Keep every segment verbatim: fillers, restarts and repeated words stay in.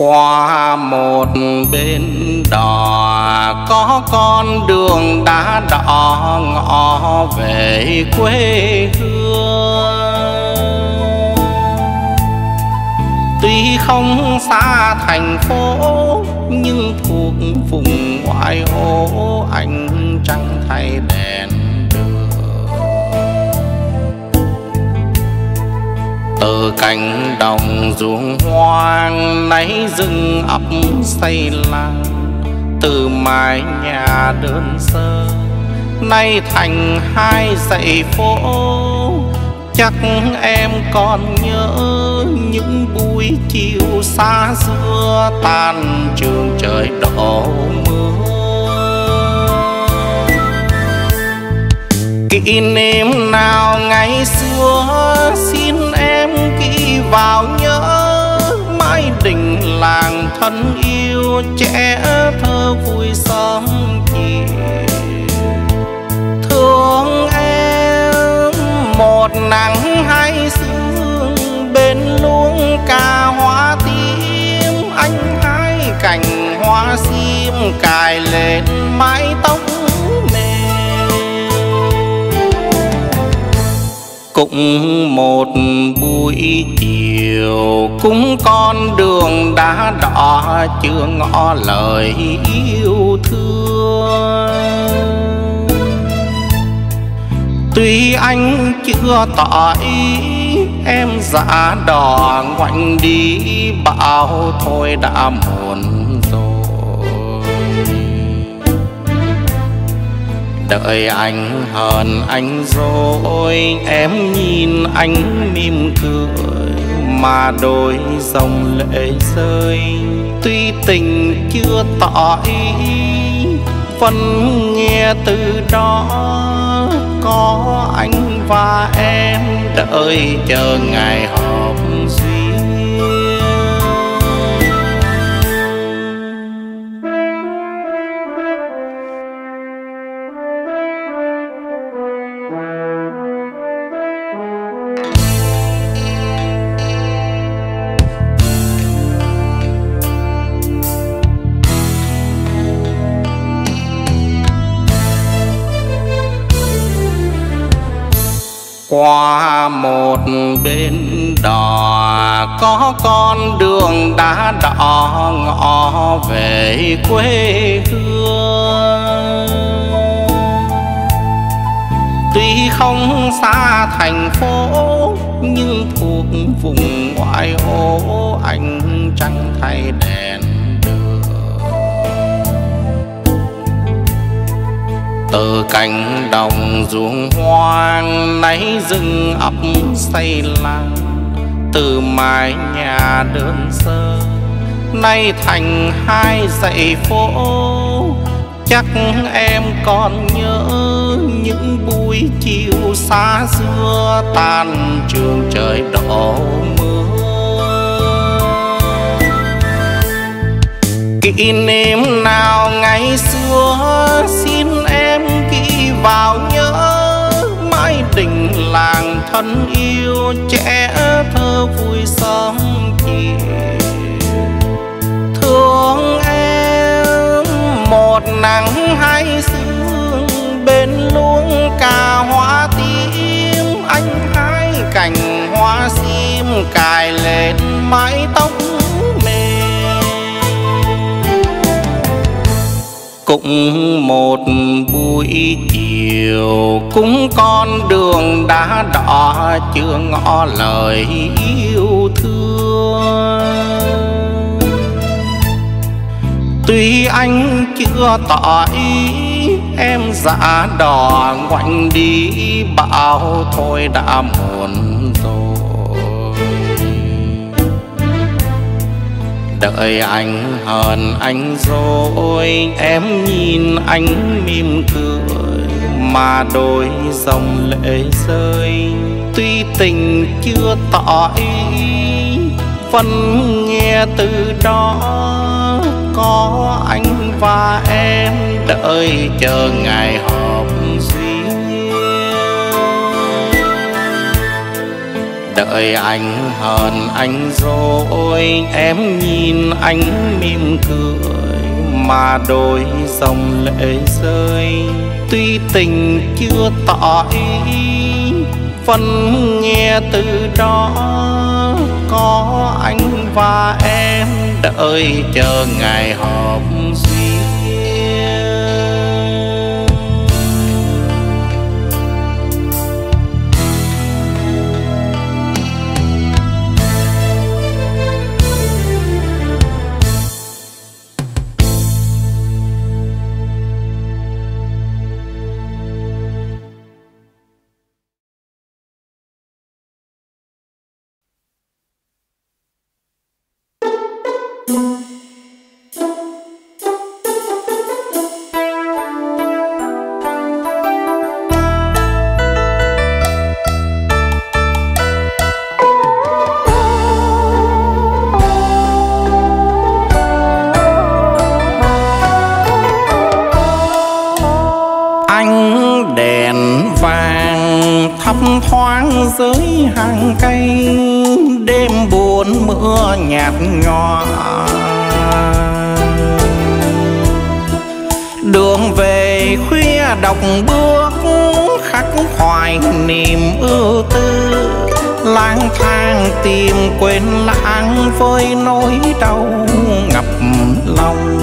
Qua một bên đò có con đường đá đỏ ngõ về quê hương. Tuy không xa thành phố nhưng thuộc vùng ngoại ô, anh chẳng thay đèn đường. Từ cánh đồng ruộng hoang nay rừng ấp xây làng, từ mái nhà đơn sơ nay thành hai dãy phố. Chắc em còn nhớ những buổi chiều xa xưa tan trường trời đổ mưa. Kỷ niệm nào ngày xưa xin em ghi vào nhớ, mái đình làng thân yêu trẻ thơ vui sớm chiều. Thương em một nắng hai sương bên luống ca hoa tím, anh hái cành hoa sim cài lên mái tóc mềm. Cũng một buổi chiều cũng con đường đá đỏ chưa ngỏ lời yêu thương. Tuy anh chưa tỏ ý em dạ đò ngoảnh đi, bảo thôi đã muộn rồi. Đợi anh hờn anh rồi em nhìn anh mỉm cười, mà đôi dòng lệ rơi. Tuy tình chưa tỏ ý vẫn nghe từ đó có anh và em đợi chờ ngày hợp duyên. Qua một bên đò có con đường đá đỏ ngõ về quê hương. Tuy không xa thành phố nhưng thuộc vùng ngoại ô, anh chẳng thay đèn đường. Từ cánh đồng ruộng hoang nay rừng ấp xây làng, từ mái nhà đơn sơ nay thành hai dãy phố. Chắc em còn nhớ những buổi chiều xa xưa tan trường trời đổ mưa. Kỷ niệm nào ngày xưa xin em ghi vào nhớ, mái đình làng thân yêu trẻ thơ vui sớm chiều. Thương em một nắng hai sương bên luống ca hoa tím, anh hái cành hoa sim cài lên mái tóc mềm. Cũng một buổi chiều cũng con đường đá đỏ chưa ngỏ lời yêu thương. Tuy anh chưa tỏ ý em dạ đò ngoảnh đi, bảo thôi đã muộn rồi. Đợi anh hờn anh rồi em nhìn anh mỉm cười, mà đôi dòng lệ rơi. Tuy tình chưa tỏ ý vẫn nghe từ đó có anh và em đợi chờ ngày hợp duyên. đợi anh hờn anh rồi, em nhìn anh mỉm cười mà đôi dòng lệ rơi. Tuy tình chưa tỏ ý, vẫn nghe từ đó có anh và em đợi chờ ngày hợp duyên. thấp thoáng dưới hàng cây, đêm buồn mưa nhạt nhòa. Đường về khuya đọc bước khắc khoải niềm ưu tư, lang thang tìm quên lãng với nỗi đau ngập lòng.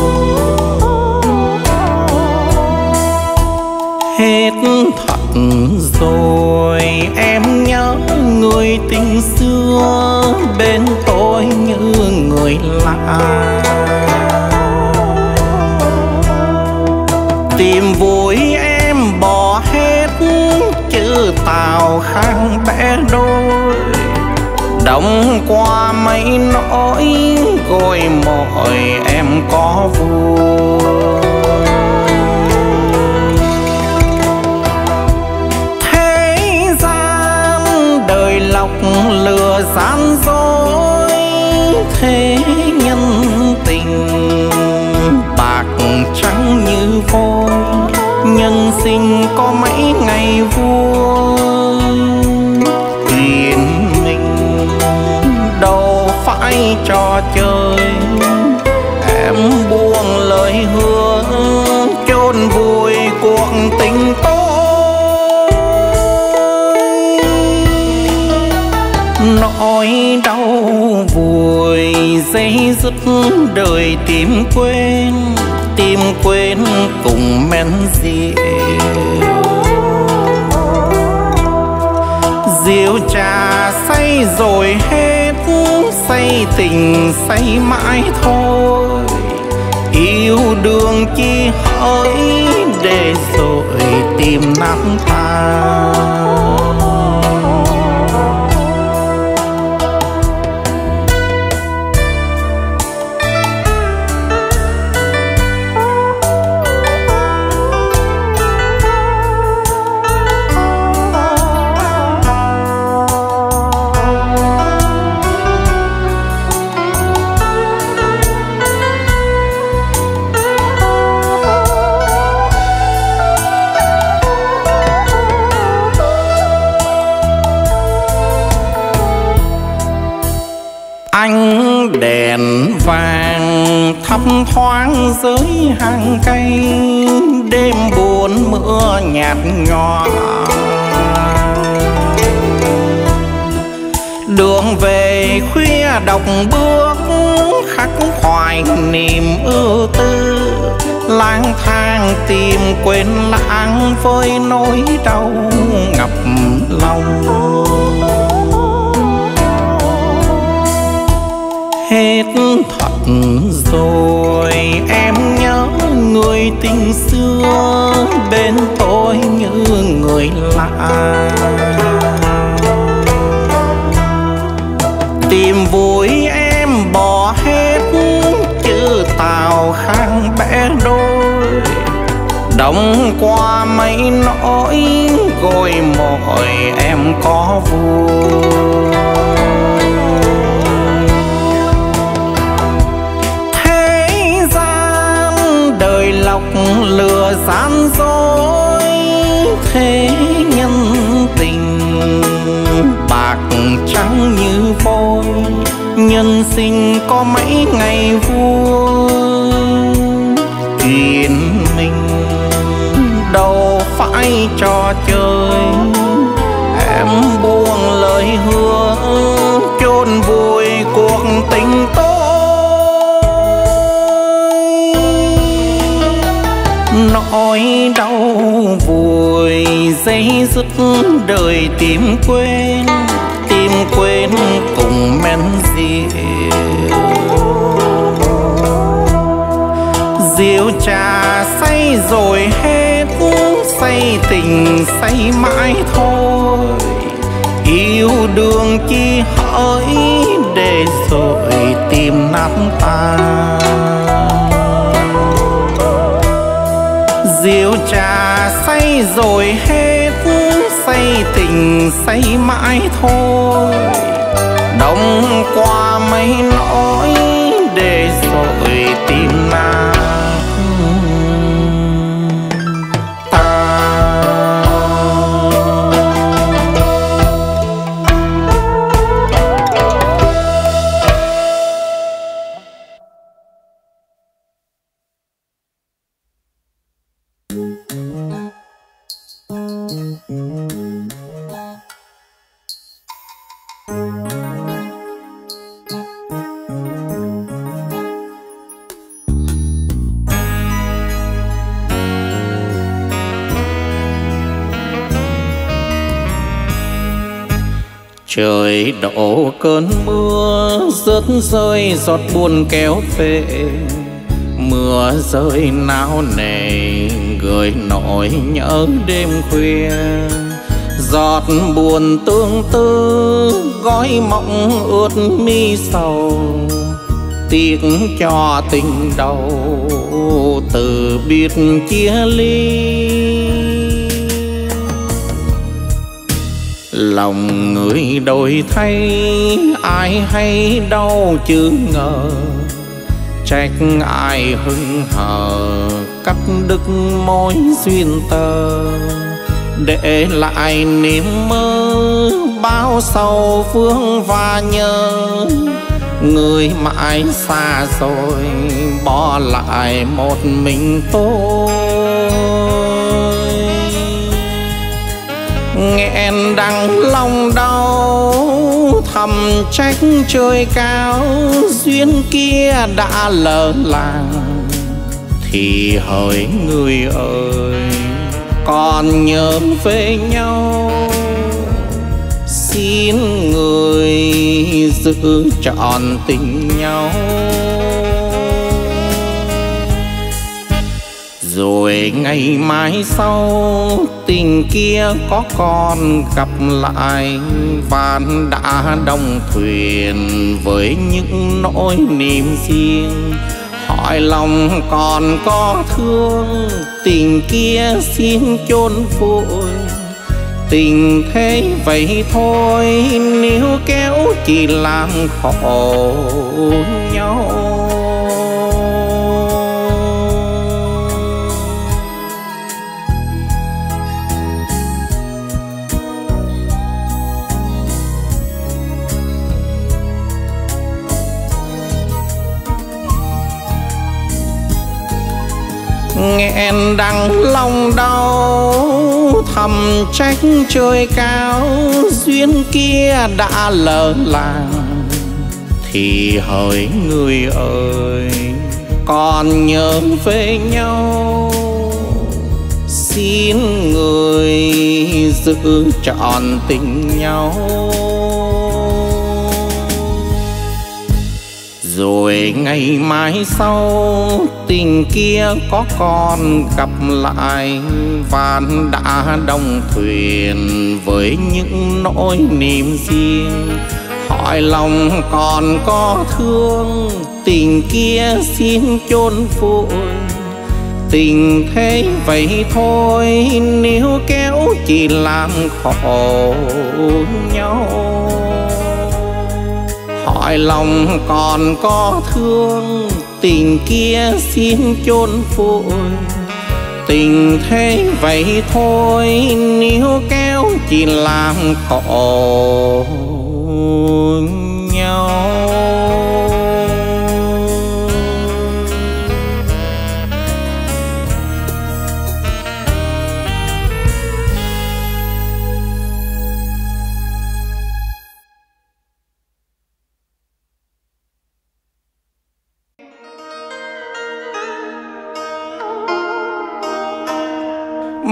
Hết thật rồi em nhớ người tình xưa, bên tôi như người lạ. Tìm vui em bỏ hết chữ tào khang bẽ đôi, đông qua mấy nỗi gội mỏi em có vui. Thế gian đời lọc lừa gian dối, thế nhân tình bạc trắng như vôi, nhân sinh có mấy ngày vui. Duyên mình đâu phải trò chơi, em buông lời hứa chôn vùi cuộc tình tôi. Nỗi đau vùi dây dứt đời tìm quên, tìm quên cùng men rượu. Rượu trà say rồi hết, say tình say mãi thôi. Yêu đương chi hỡi để rồi tìm năm tháng. Ánh đèn vàng thấp thoáng dưới hàng cây, đêm buồn mưa nhạt nhòa. Đường về khuya đọc bước khắc khoải niềm ưu tư, lang thang tìm quên lãng với nỗi đau ngập lòng. Hết thật rồi em nhớ người tình xưa, bên tôi như người lạ. Tìm vui em bỏ hết chữ tào khang bẽ đôi, đông qua mấy nỗi gội mỏi em có vui. Đời lọc lừa gian dối, thế nhân tình bạc nhân sinh có mấy ngày vui, chuyện mình đâu phải trò chơi. Em buông lời hứa chôn vùi cuộc tình tôi, nỗi đau vùi dây dứt đời tìm quên, tìm quên cùng men rượu. Rượu trà say rồi hết, say tình say mãi thôi. Yêu đương chi hỡi để rồi tìm nát tan. Rượu trà say rồi hết, say tình say mãi thôi. Đông qua mấy nỗi để rồi tìm nát trời đổ cơn mưa, rớt rơi giọt buồn kéo về. Mưa rơi nao nề gửi nỗi nhớ đêm khuya. Giọt buồn tương tư gói mộng ướt mi sầu. Tiếc cho tình đầu từ biệt chia ly. Lòng người đổi thay ai hay đau chứ ngờ. Trách ai hững hờ cắt đứt mối duyên tơ. Để lại niềm mơ bao sầu phương và nhớ. Người mãi xa rồi bỏ lại một mình tôi. Nghẹn đắng lòng đau thầm trách trời cao. Duyên kia đã lỡ làng thì hỡi người ơi, còn nhớ về nhau. Xin người giữ trọn tình nhau. Rồi ngày mai sau tình kia có còn gặp lại. Ván đã đông thuyền với những nỗi niềm riêng. Hỏi lòng còn có thương, tình kia xin chôn vùi. Tình thế vậy thôi, níu kéo chỉ làm khổ nhau. Nghẹn đắng lòng đau thầm trách trời cao. Duyên kia đã lỡ làng thì hỡi người ơi, còn nhớ về nhau. Xin người giữ trọn tình nhau. Rồi ngày mai sau tình kia có còn gặp lại. Ván đã đông thuyền với những nỗi niềm riêng. Hỏi lòng còn có thương, tình kia xin chôn vùi. Tình thế vậy thôi, níu kéo chỉ làm khổ nhau. Hỏi lòng còn có thương, tình kia xin chôn vùi. Tình thế vậy thôi, níu kéo chỉ làm khổ nhau.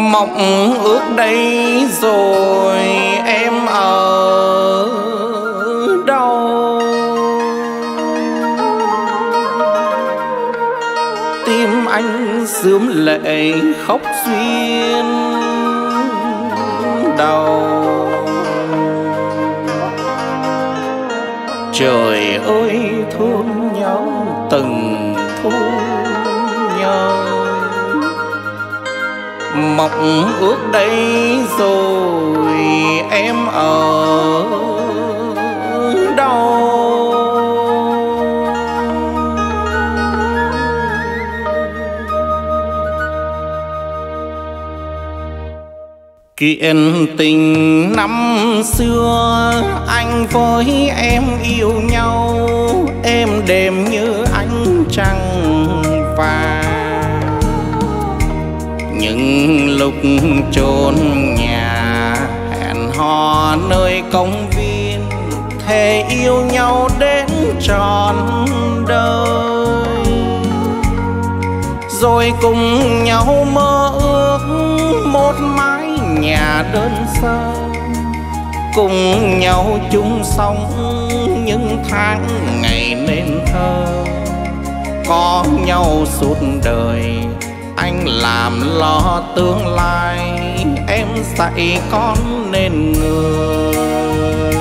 mộng ước đây rồi em ở đâu? Tim anh rướm lệ khóc duyên đầu. Trời ơi thương nhau từng thu nhau, mộng ước đây rồi em ở đâu? Kiện tình năm xưa anh với em yêu nhau, êm đềm như ánh trăng vàng. Những lúc chốn nhà hẹn hò nơi công viên, thề yêu nhau đến trọn đời. Rồi cùng nhau mơ ước một mái nhà đơn sơ, cùng nhau chung sống những tháng ngày nên thơ. Có nhau suốt đời, anh làm lo tương lai, em dạy con nên người.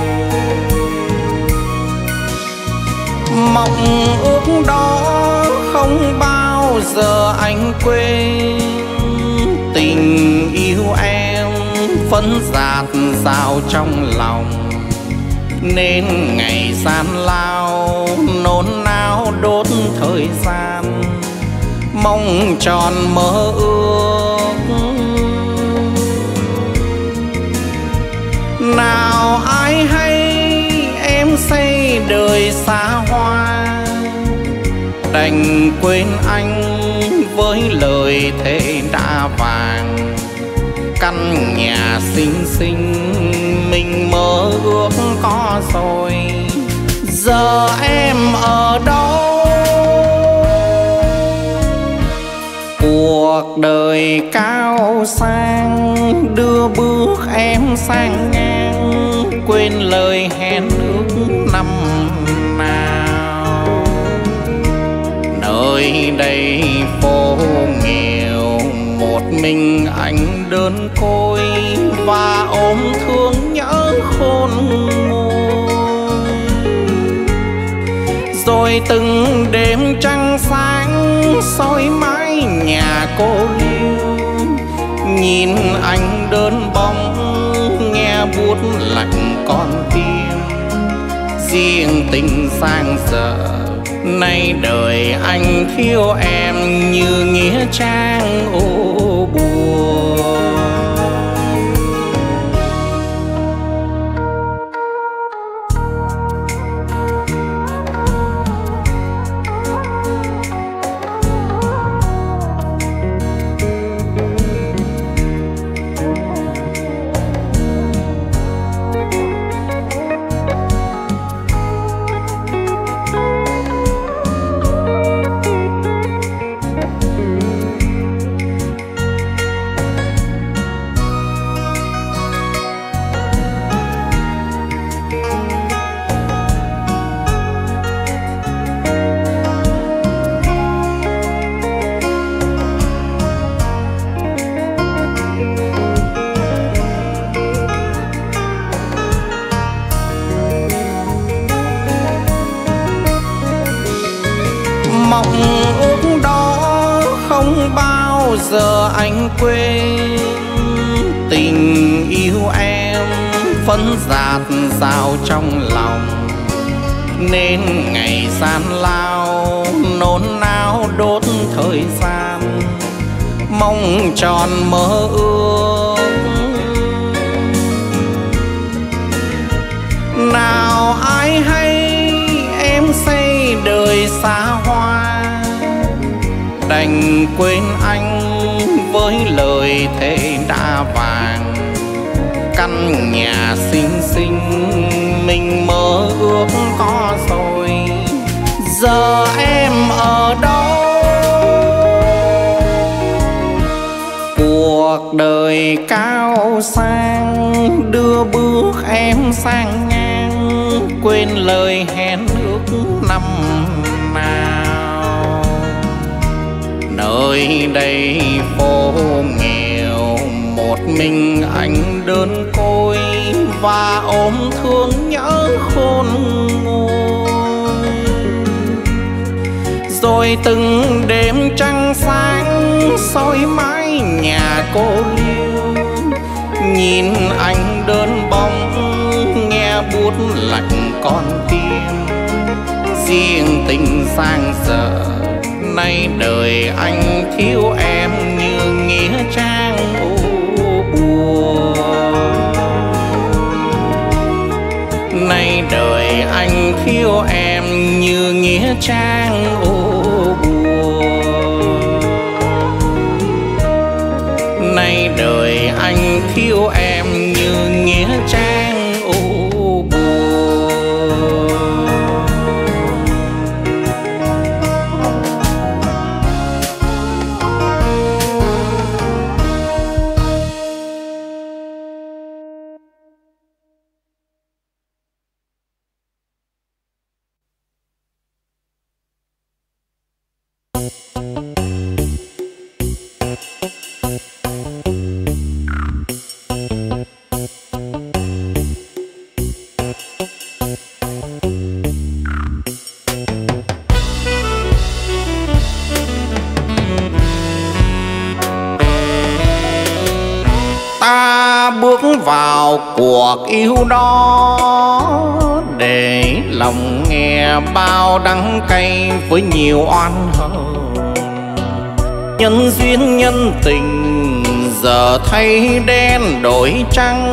Mộng ước đó không bao giờ anh quên, tình yêu em phấn dạt dào trong lòng. Nên ngày gian lao nôn nao đốt thời gian, mong tròn mơ ước. Nào ai hay em xây đời xa hoa, đành quên anh với lời thề đã vàng. Căn nhà xinh xinh mình mơ ước có rồi, giờ em ở đâu? Cuộc đời cao sang đưa bước em sang ngang, quên lời hẹn ước năm nào. Nơi đây phố nghèo một mình anh đơn côi, và ôm thương nhớ khôn nguôi. Rồi từng đêm trăng sáng soi mái nhà cô liêu, nhìn anh đơn bóng nghe buốt lạnh con tim. Riêng tình sang giờ nay đời anh thiếu em như nghĩa trang ô buồn. Mộng ước đó không bao giờ anh quên, tình yêu em phấn dạt dào trong lòng. Nên ngày gian lao nôn nao đốt thời gian, mong tròn mơ ước. Nào ai hay em xây đời xa hoa, đành quên anh với lời thề đã vàng. Căn nhà xinh xinh mình mơ ước có rồi, giờ em ở đâu? Cuộc đời đời cao sang đưa bước em sang ngang, quên lời hẹn ước năm nào. Nơi đây phố nghèo một mình anh đơn côi, và ôm thương nhớ khôn nguôi. Rồi từng đêm trăng sáng soi mái nhà cô liêu, nhìn anh đơn bóng nghe buốt lạnh con tim. Riêng tình sang giờ nay đời anh thiếu em như nghĩa trang u buồn. Nay đời anh thiếu em như nghĩa trang ô buồn. Nay đời anh thiếu em như nghĩa trang ô buồn. Ta bước vào cuộc yêu đó để lòng nghe bao đắng cay với nhiều oan hờn. Nhân duyên nhân tình giờ thấy đen đổi trắng,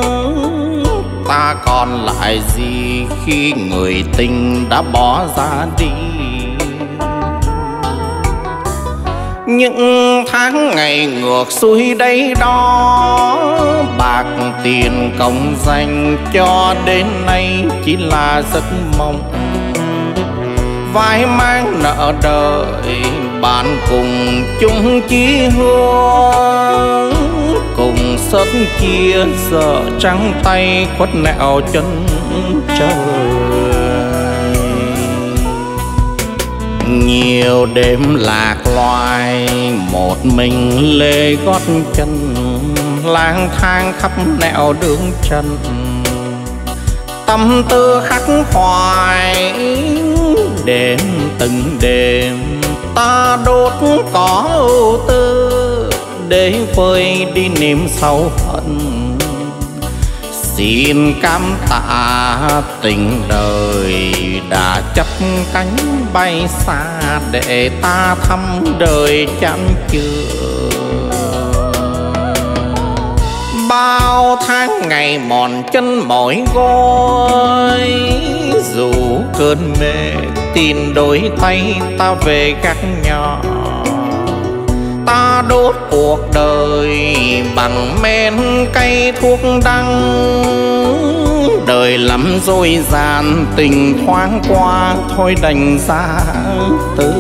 ta còn lại gì khi người tình đã bỏ ra đi. Những tháng ngày ngược xuôi đây đó, bạc tiền công danh cho đến nay chỉ là giấc mộng. Vai mang nợ đời bạn cùng chung chí hướng, cùng sớt chia giờ trắng tay khuất nẻo chân trời. Nhiều đêm lạc loài một mình lê gót chân, lang thang khắp nẻo đường trần. Tâm tư khắc hoài đêm từng đêm, ta đốt có ưu tư để vơi đi niềm sâu hận. Xin cảm tạ tình đời đã chấp cánh bay xa để ta thăm đời chán chường. Bao tháng ngày mòn chân mỏi gối, dù cơn mệt tin đôi tay ta về gác nhỏ. Ta đốt cuộc đời bằng men cay thuốc đắng, đời lắm dối gian tình thoáng qua thôi đành ra từ.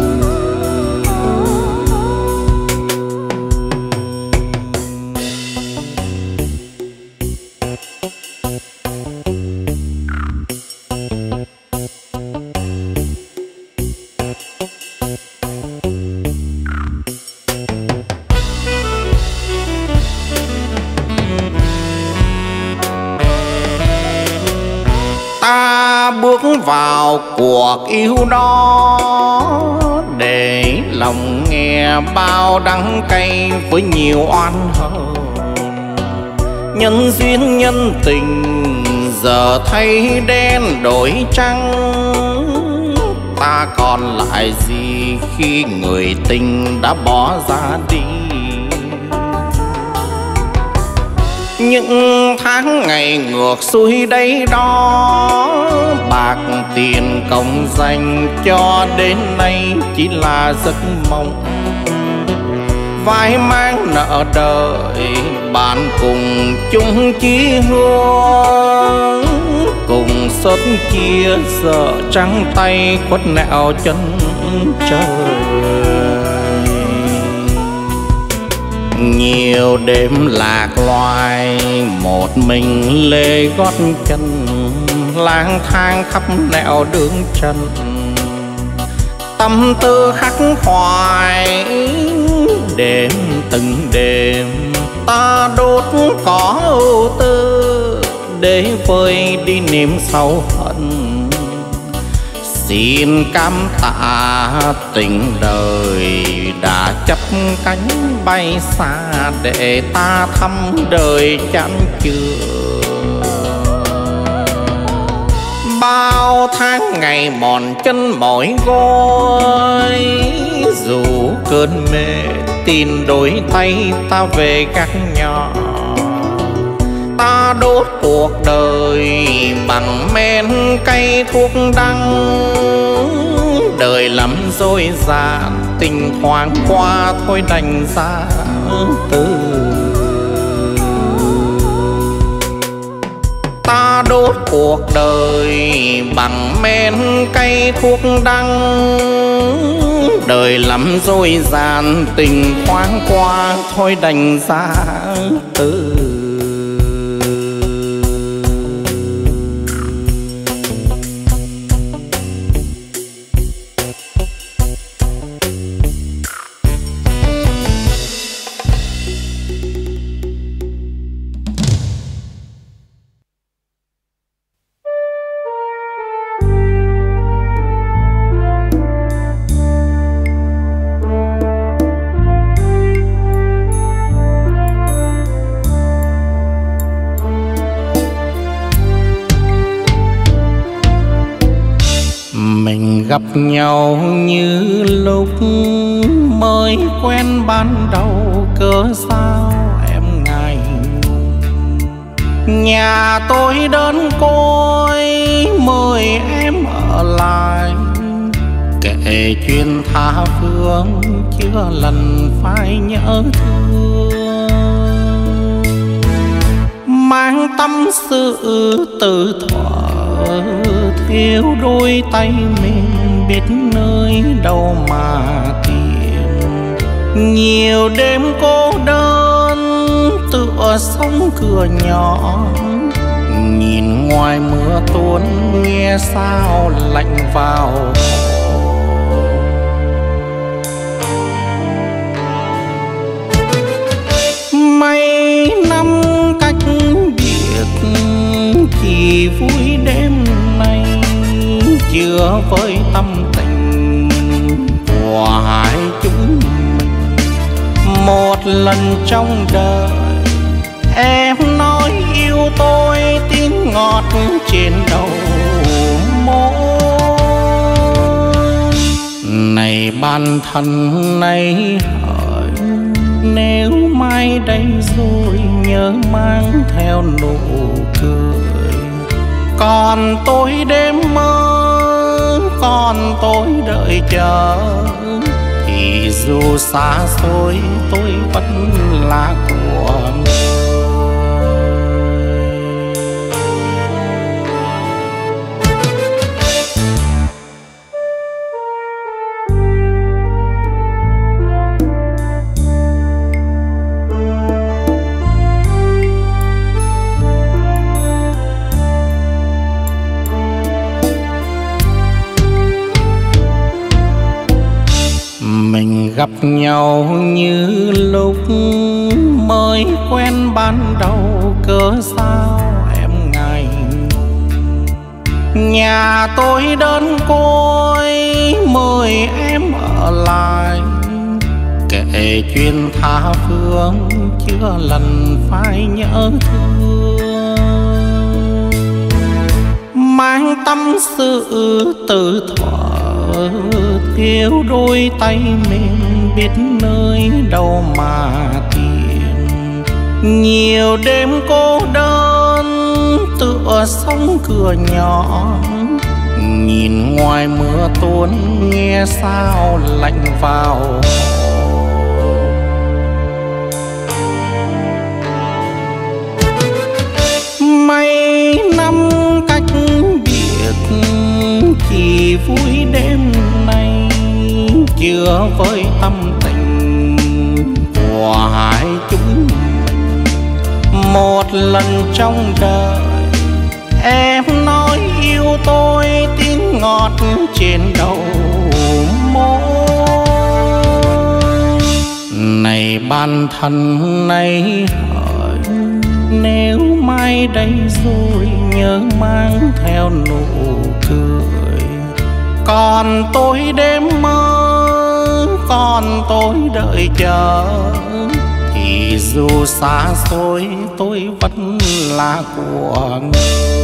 Ta bước vào cuộc yêu đó để lòng nghe bao đắng cay với nhiều oan hờn. Nhân duyên nhân tình giờ thấy đen đổi trắng, ta còn lại gì khi người tình đã bỏ ra đi. Những tháng ngày ngược xuôi đây đó, bạc tiền công danh cho đến nay chỉ là giấc mộng. Vai mang nợ đời bạn cùng chung chí hướng, cùng sớt chia giờ trắng tay khuất nẻo chân trời. Nhiều đêm lạc loài một mình lê gót chân, lang thang khắp nẻo đường trần. Tâm tư khắc khoải đêm từng đêm, ta đốt có ưu tư để vơi đi niềm sâu hận. Xin cảm tạ tình đời đã chấp cánh bay xa để ta thăm đời chán chường. Bao tháng ngày mòn chân mỏi gối, dù cơn mê tin đổi tay ta về gác nhỏ. Ta đốt cuộc đời bằng men cay thuốc đắng, đời lắm dối gian tình thoáng qua thôi đành ra từ. Ta đốt cuộc đời bằng men cay thuốc đắng, đời lắm dối gian tình thoáng qua thôi đành ra từ. Gặp nhau như lúc mới quen ban đầu, cớ sao em ngại nhà tôi đơn côi, mời em ở lại kể chuyện tha phương, chưa lần phải nhớ thương. Mang tâm sự từ thuở thiếu đôi tay mình, biết nơi đâu mà tìm. Nhiều đêm cô đơn tựa sông cửa nhỏ, nhìn ngoài mưa tuôn nghe sao lạnh vào. Mấy năm cách biệt chỉ vui đêm nay, chưa với tâm tình của hai chúng mình. Một lần trong đời em nói yêu tôi, tiếng ngọt trên đầu môi. Này bản thân này hỏi, nếu mai đây rồi nhớ mang theo nụ cười. Còn tôi đêm mơ, còn tôi đợi chờ, thì dù xa xôi tôi vẫn là của người. Mình gặp nhau như lúc mới quen ban đầu, cớ sao em ngại nhà tôi đơn côi, mời em ở lại kể chuyện tha phương, chưa lần phải nhớ thương. Mang tâm sự từ thuở thiếu đôi tay mình, biết nơi đâu mà tìm. Nhiều đêm cô đơn tựa sông cửa nhỏ, nhìn ngoài mưa tuôn nghe sao lạnh vào. Mấy năm cách biệt chỉ vui đêm nay, chưa với tâm tình của hai lần trong đời. Em nói yêu tôi tiếng ngọt trên đầu môi. Này ban thân này hỡi, nếu mai đây rồi nhớ mang theo nụ cười. Còn tôi đêm mơ, còn tôi đợi chờ, thì dù xa xôi tôi vẫn là của người.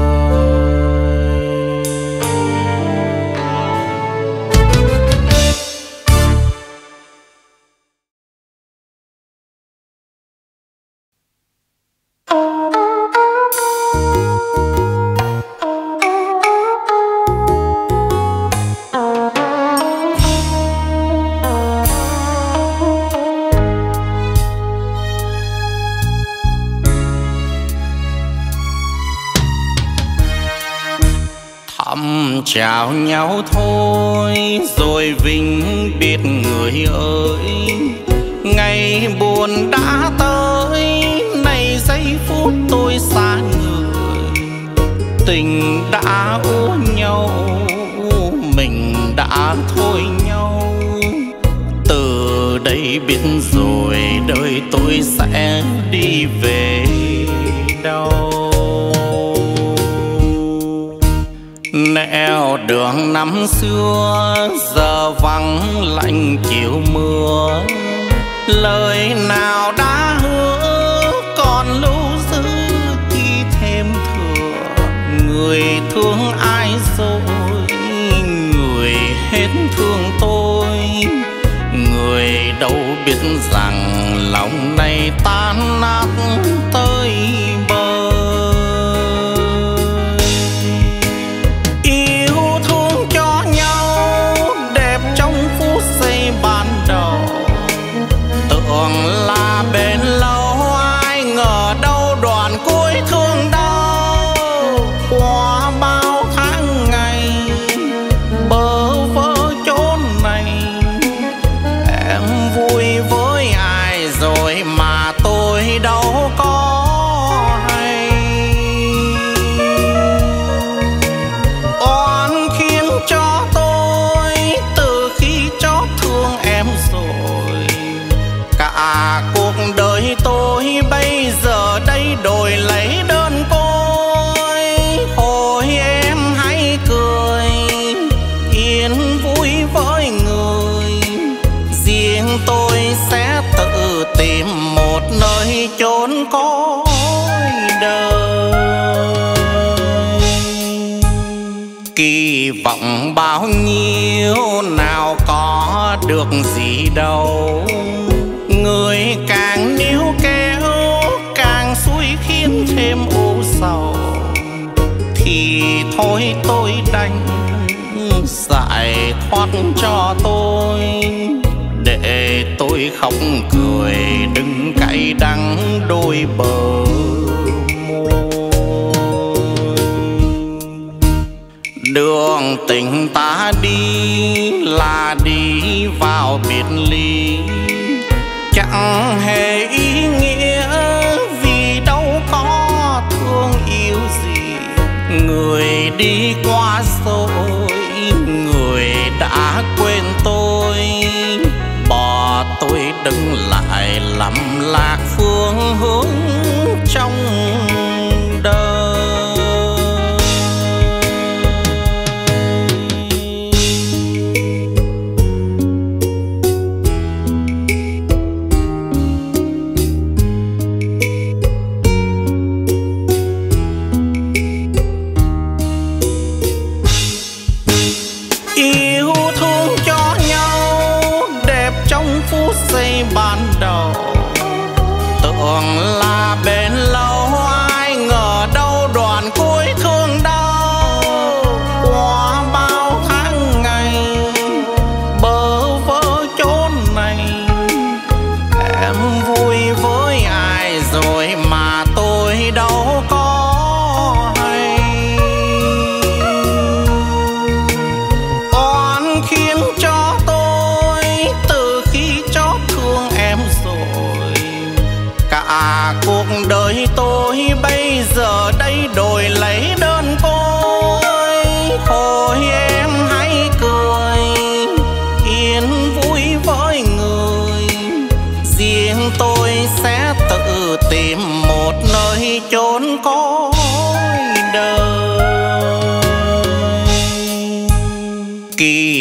Chào nhau thôi rồi vĩnh biệt người ơi. Ngày buồn đã tới, này giây phút tôi xa người. Tình đã úa nhau, mình đã thôi nhau. Từ đây biết rồi đời tôi sẽ đi về đâu. Nẻo đường năm xưa giờ vắng lạnh chiều mưa. Lời nào đã hứa còn lưu giữ khi thêm thừa. Người thương ai rồi, người hết thương tôi. Người đâu biết rằng lòng này tan nát tới bờ. Là bền lâu ai ngờ đâu đoạn cuối thương đau. Qua bao tháng ngày bơ vơ chốn này, em vui với ai rồi mà tôi đâu có hay. Oan khiến cho tôi từ khi chót thương em rồi. Cả cuộc đời tôi bây giờ đây đổi lấy đơn côi. Hồi em hãy cười yên vui với người. Riêng tôi sẽ tự tìm một nơi chốn cõi đời. Kỳ vọng bao nhiêu nào có được gì đâu. Người càng níu kéo càng xui khiến thêm u sầu. Thì thôi tôi đành giải thoát cho tôi. Để tôi khóc cười đừng cay đắng đôi bờ môi. Đường tình ta đi là đi vào biệt ly. Chẳng hề ý nghĩa vì đâu có thương yêu gì. Người đi qua rồi, người đã quên tôi. Bỏ tôi đứng lại lầm lạc phương hướng trong đời. Ban đầu tưởng là bền lâu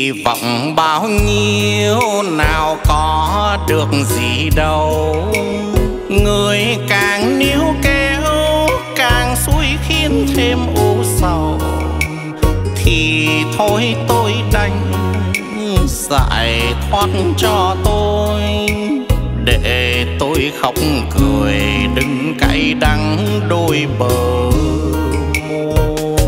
Kỳ vọng bao nhiêu nào có được gì đâu. Người càng níu kéo càng xui khiến thêm u sầu. Thì thôi tôi đành giải thoát cho tôi, để tôi khóc cười đừng cay đắng đôi bờ môi.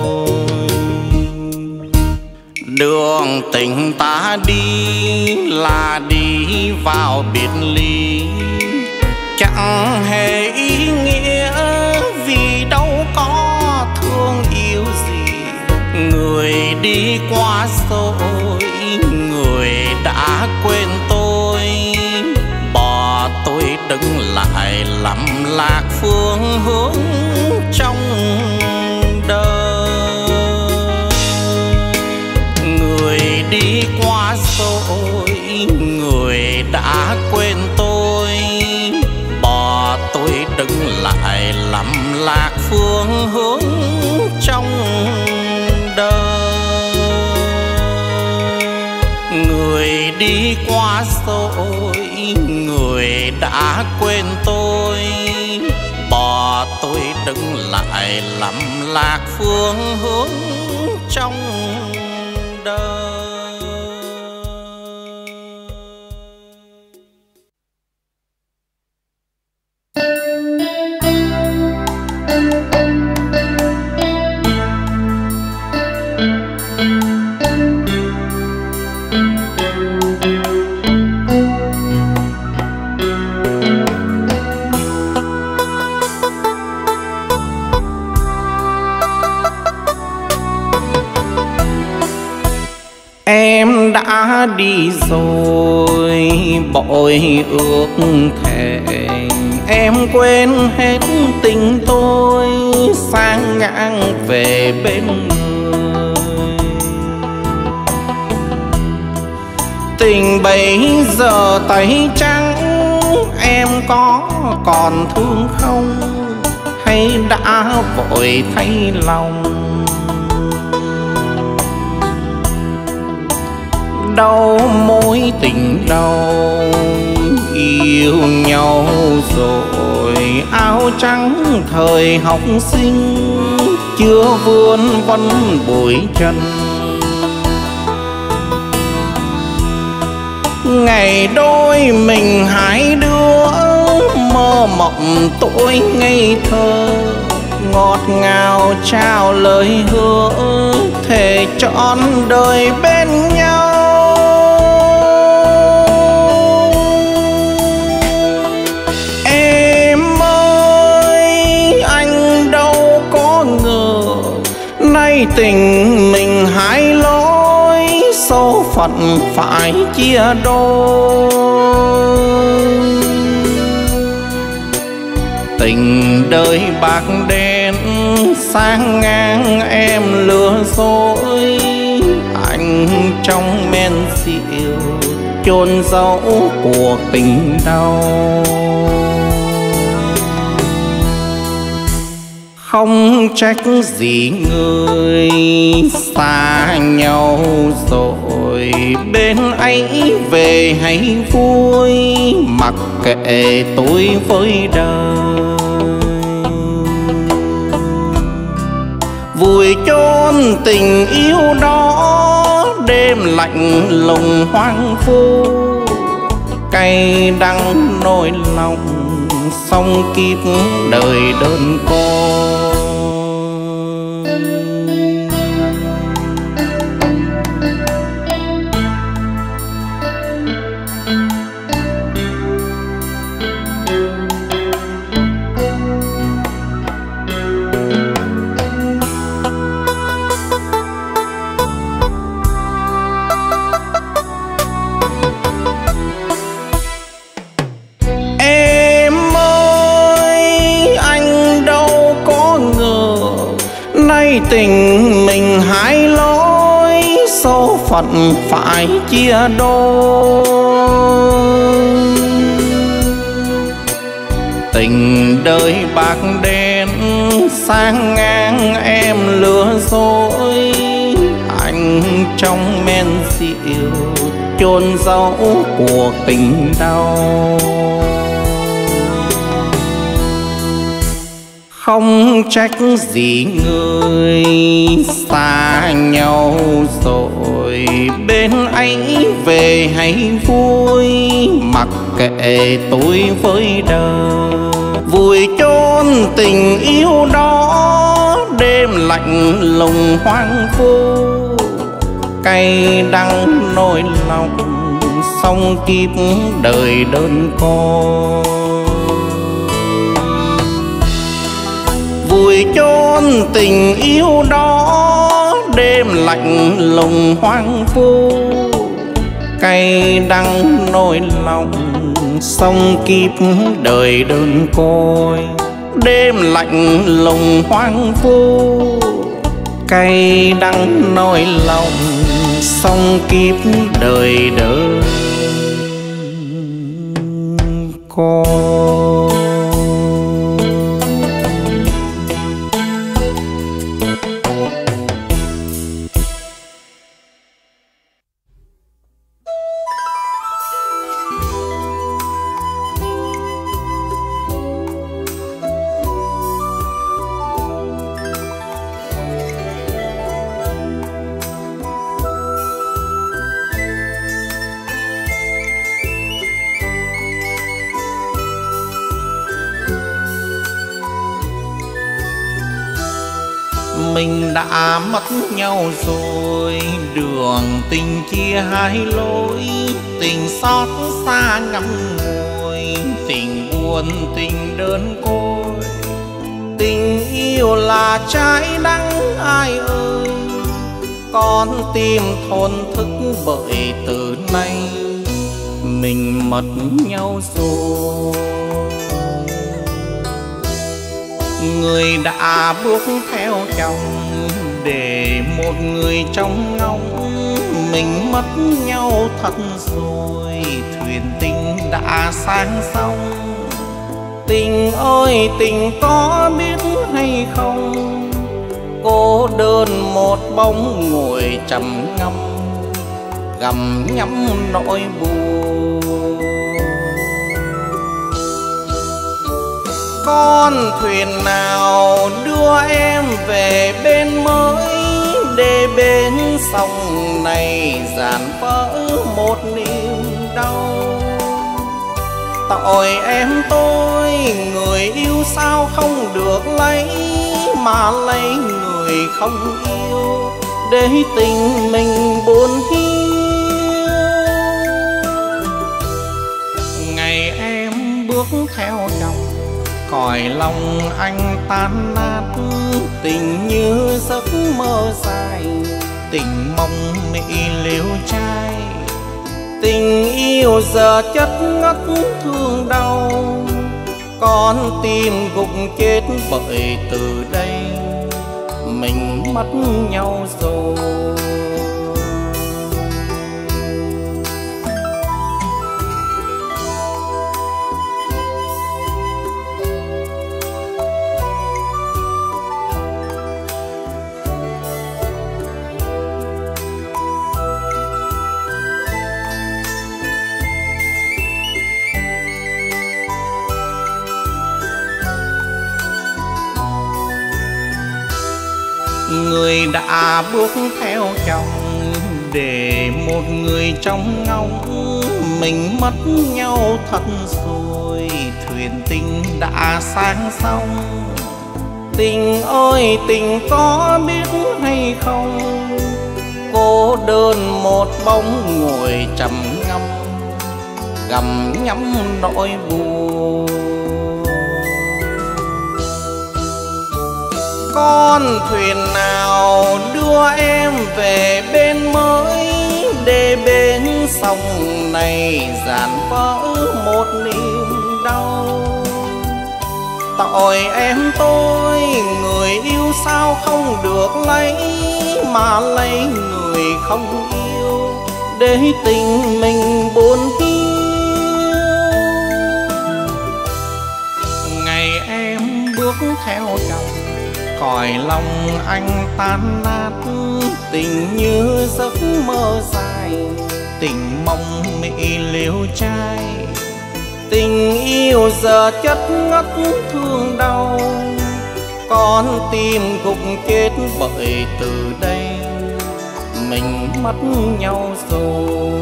Đường tình ta đi là đi vào biệt ly, chẳng hề ý nghĩa vì đâu có thương yêu gì. Người đi qua rồi, người đã quên tôi, bỏ tôi đứng lại lầm lạc phương hướng trong đời. Người đi qua rồi, người đã quên tôi, bỏ tôi đứng lại lầm lạc phương hướng trong đời. Người đi qua rồi, người đã quên tôi, bỏ tôi đứng lại lầm lạc phương hướng trong đời. Em đã đi rồi bội ước thề, em quên hết tình tôi sang ngang về bên người. Tình bấy giờ tay trắng, em có còn thương không, hay đã vội thay lòng. Đâu mối tình đâu, yêu nhau rồi áo trắng thời học sinh chưa vươn vấn bụi chân. Ngày đôi mình hai đứa mơ mộng tuổi ngây thơ, ngọt ngào trao lời hứa thề trọn đời bên nhau. Em ơi anh đâu có ngờ nay tình mình hai lối, số phận phải chia đôi. Tình đời bạc đen sang ngang em lừa dối, anh trong men rượu chôn giấu cuộc tình đau. Không trách gì người xa nhau rồi, bên ấy về hay vui mặc kệ tôi với đời. Vùi chôn tình yêu đó đêm lạnh lùng hoang vu, cay đắng nỗi lòng song kiếp đời đơn côi. Tình mình hai lối, số phận phải chia đôi. Tình đời bạc đen sang ngang em lừa dối, anh trong men rượu chôn giấu cuộc tình đau. Không trách gì người xa nhau rồi, bên ấy về hay vui mặc kệ tôi với đời. Vùi chôn tình yêu đó đêm lạnh lùng hoang vu, cay đắng nỗi lòng sông kiếp đời đơn côi. Vùi chôn tình yêu đó đêm lạnh lùng hoang vu, cay đắng nỗi lòng sông kiếp đời đơn côi. Đêm lạnh lùng hoang vu, cay đắng nỗi lòng sông kiếp đời đơn côi. Mình đã mất nhau rồi, đường tình chia hai lối. Tình xót xa ngắm ngùi, tình buồn tình đơn côi. Tình yêu là trái đắng ai ơi, con tim thổn thức bởi từ nay mình mất nhau rồi. Người đã bước theo chồng để một người trông ngóng, mình mất nhau thật rồi, thuyền tình đã sang sông. Tình ơi tình có biết hay không, cô đơn một bóng ngồi trầm ngâm, gặm nhấm nỗi buồn. Con thuyền nào đưa em về bên mới, để bên sông này dàn vỡ một niềm đau. Tội em tôi, người yêu sao không được lấy, mà lấy người không yêu, để tình mình buồn hiu. Ngày em bước theo chồng, cõi lòng anh tan nát, tình như giấc mơ dài, tình mong mị liễu trai. Tình yêu giờ chất ngất thương đau, con tim gục chết bởi từ đây mình mất nhau rồi. Người đã bước theo chồng để một người trông ngóng, mình mất nhau thật rồi, thuyền tình đã sang sông. Tình ơi tình có biết hay không, cô đơn một bóng ngồi trầm ngâm, gặm nhấm nỗi buồn. Con thuyền nào đưa em về bên mới, để bên sông này dàn vỡ một niềm đau. Tội em tôi, người yêu sao không được lấy, mà lấy người không yêu, để tình mình buồn hiu. Ngày em bước theo chồng, cõi lòng anh tan nát, tình như giấc mơ dài, tình mong mỹ liễu trai. Tình yêu giờ chất ngất thương đau, con tim gục chết bởi từ đây mình mất nhau rồi.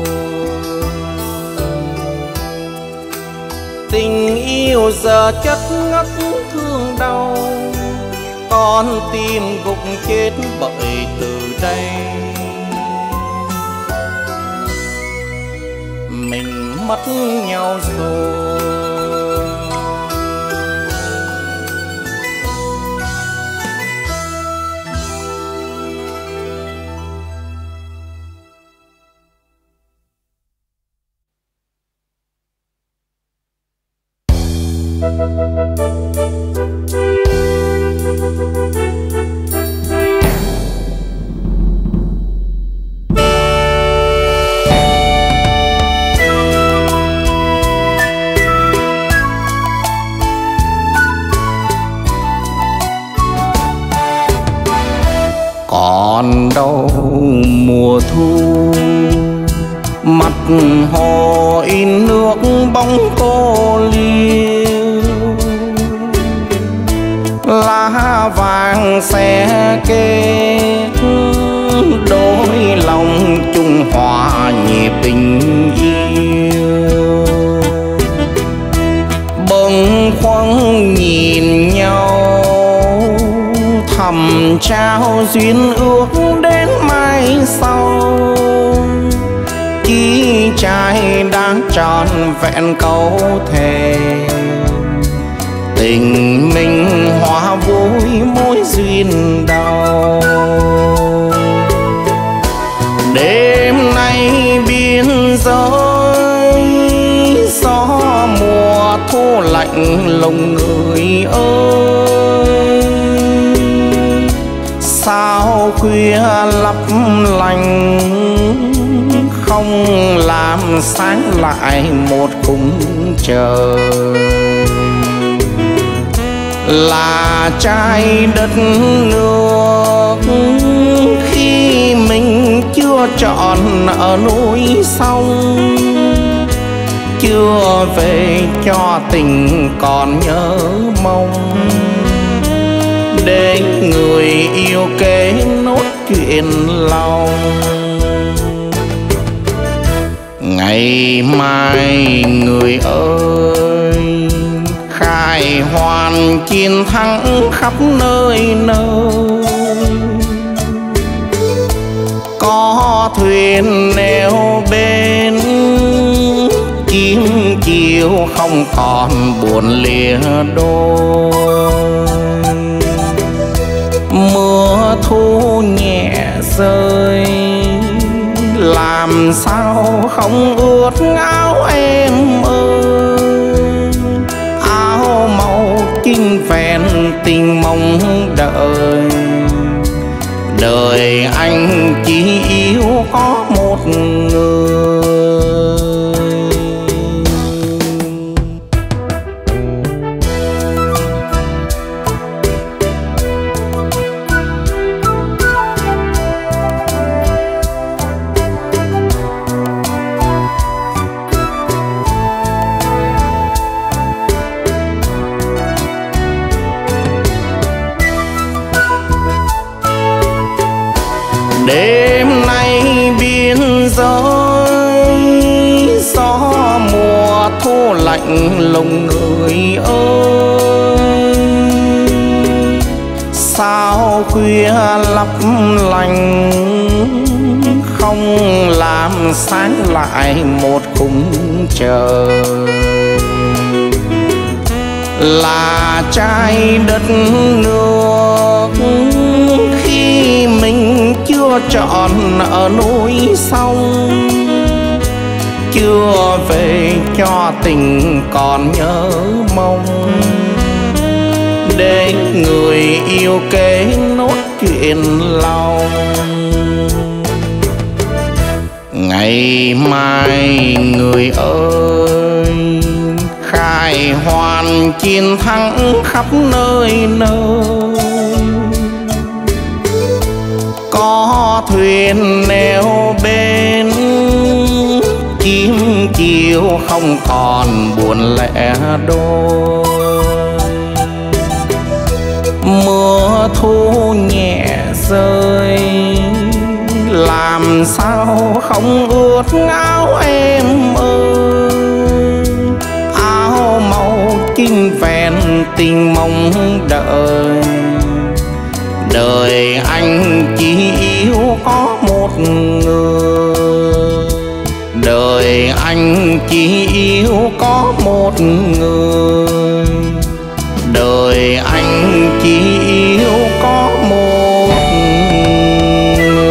Tình yêu giờ chất ngất thương đau, con tim gục chết bởi từ đây mình mất nhau rồi. Còn đâu mùa thu, mặt hồ in nước bóng cô liêu, lá vàng sẽ kết đôi lòng chung hòa nhịp tình yêu. Bâng khuâng nhìn nhau thầm trao duyên ước đến mai sau, chí trai đã tròn vẹn câu thề. Tình mình hóa vui mối duyên đầu. Đêm nay biên giới gió mùa thu lạnh lùng người ơi, sao khuya lấp lành không làm sáng lại một khung trời. Là trái đất nước khi mình chưa trọn ở núi sông, chưa về cho tình còn nhớ mong, để người yêu kể nốt chuyện lòng. Ngày mai người ơi, khai hoàn chiến thắng khắp nơi nơi, có thuyền neo bên chim chiều không còn buồn lìa đôi. Mưa thu nhẹ rơi làm sao không ướt áo em ơi, áo màu kinh vẹn tình mong đợi. Đời anh chỉ yêu có một người. Đêm nay biên giới gió mùa thu lạnh lùng người ơi, sao khuya lấp lành không làm sáng lại một khung trời. Là trái đất nước khi mình chưa trọn ở núi sông, chưa về cho tình còn nhớ mong, để người yêu kể nốt chuyện lòng. Ngày mai người ơi, khai hoàn chiến thắng khắp nơi nơi, thuyền neo bên, chim chiều không còn buồn lẻ đôi. Mưa thu nhẹ rơi, làm sao không ướt áo em ơi. Áo màu kinh vẹn tình mong đợi, đời anh chỉ yêu có một người. Đời anh chỉ yêu có một người. Đời anh chỉ yêu có một người.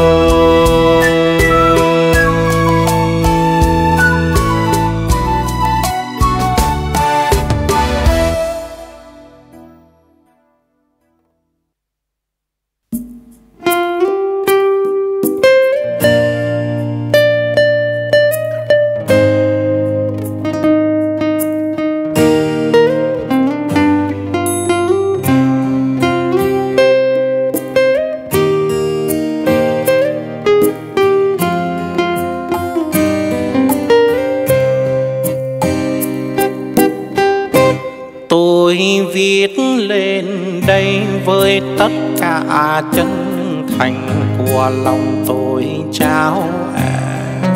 Tôi viết lên đây với tất cả chân thành của lòng tôi trao em.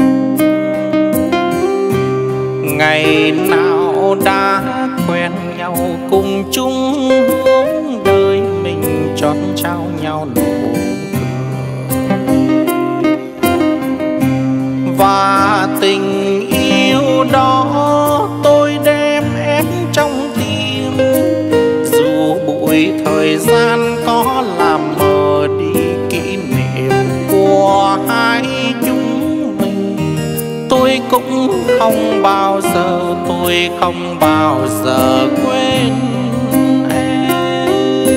Ngày nào đã quen nhau cùng chung hướng đời mình chót trao nhau nụ cười. Và tình yêu đó tôi đem ép trong tim, dù bụi thời gian có làm mờ đi kỷ niệm của hai chúng mình. Tôi cũng không bao giờ, tôi không bao giờ quên em.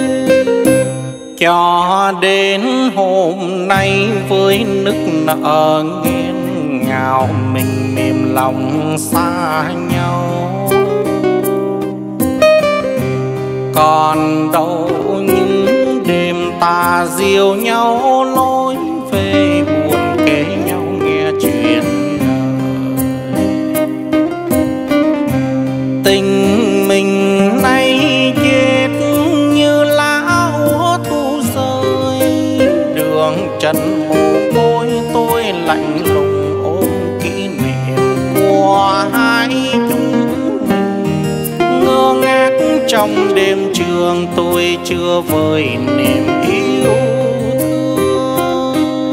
Cho đến hôm nay với nức nở nghẹn ngào mình mềm lòng xa nhau. Còn đâu những đêm ta dìu nhau lối về buồn kể nhau nghe chuyện đời. Tình mình nay chết như lá úa thu rơi, đường trần mồ côi tôi lạnh lùng ôm kỷ niệm của hai chúng mình. Ngơ ngác trong đêm trường tôi chưa vơi niềm yêu thương.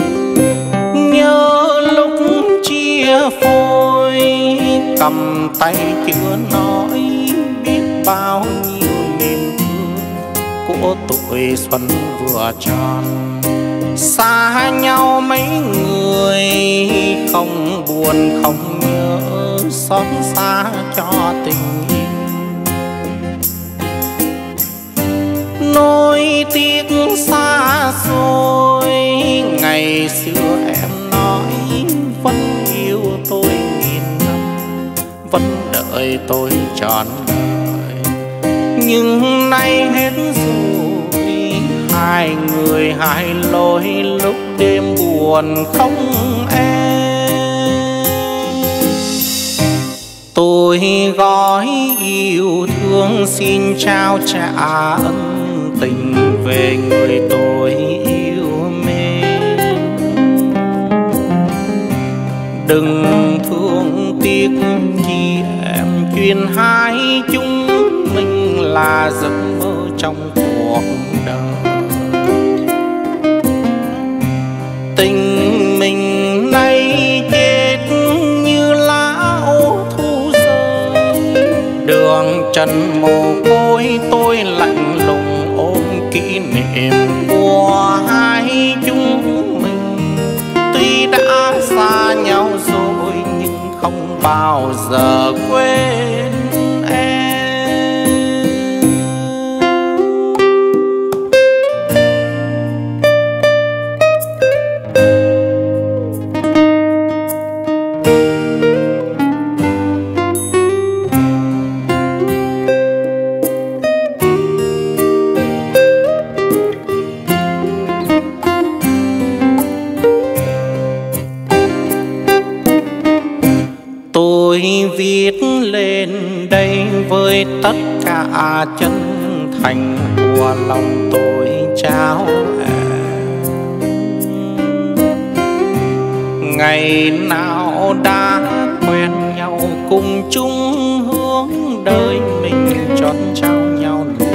Nhớ lúc chia phôi cầm tay chưa nói biết bao nhiêu niềm thương của tuổi xuân vừa tròn. Xa nhau mấy người không buồn không nhớ, xót xa cho tình yêu. Nỗi tiếc xa xôi ngày xưa em nói vẫn yêu tôi nghìn năm, vẫn đợi tôi trọn đời. Nhưng nay hết rồi, hai người hai lối lúc đêm buồn không em. Tôi gói yêu thương xin trao trả ân tình về người tôi yêu mến. Đừng thương tiếc chi em, chuyện hai chúng mình là giấc mơ trong cuộc đời. Tình mình nay chết như lá ô thu rơi, đường trần mồ côi tôi lạnh lùng ôm kỷ niệm của hai chúng mình. Tuy đã xa nhau rồi nhưng không bao giờ quên em. tất cả chân thành của lòng tôi trao em. Ngày nào đã quen nhau cùng chung hướng đời mình chót trao nhau nụ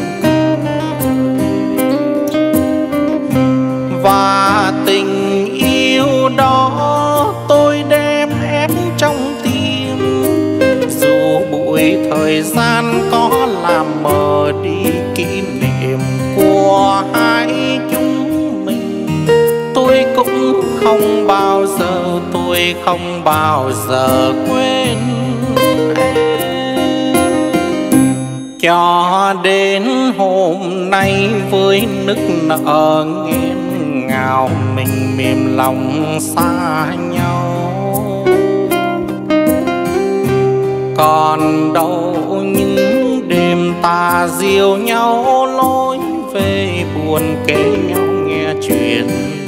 và tình yêu đó tôi đem ép trong tim. Dù bụi thời gian có làm mờ đi kỷ niệm của hai chúng mình, tôi cũng không bao giờ, tôi không bao giờ quên em. Cho đến hôm nay với nức nở nghẹn ngào mình mềm lòng xa nhau. Còn đâu những đêm ta dìu nhau lối về buồn kể nhau nghe chuyện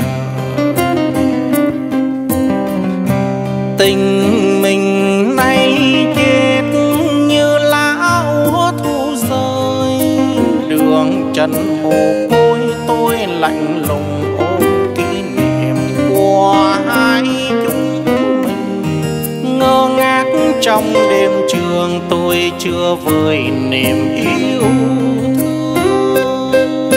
tình mình nay chết như lá úa thu rơi. Đường trần mồ côi tôi lạnh lùng ôm kỷ niệm của hai chúng mình. Ngơ ngác trong đêm trường tôi chưa vơi niềm yêu thương.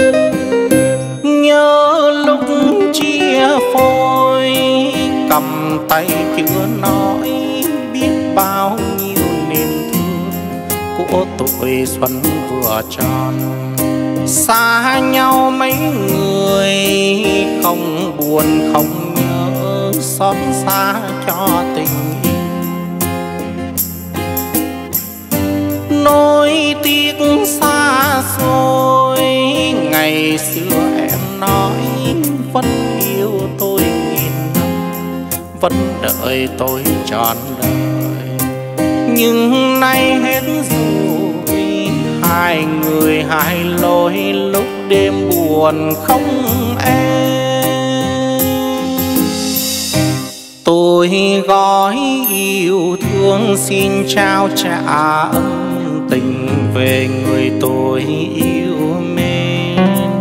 Nhớ lúc chia phôi cầm tay chưa nói biết bao nhiêu niềm thương của tuổi xuân vừa tròn. Xa nhau mấy người không buồn không nhớ, xót xa cho tình yêu. Nỗi tiếc xa xôi ngày xưa em nói vẫn yêu tôi nghìn năm, vẫn đợi tôi trọn đời. Nhưng nay hết rồi, hai người hai lối lúc đêm buồn không em. Tôi gói yêu thương xin trao trả ân tình về người tôi yêu mến.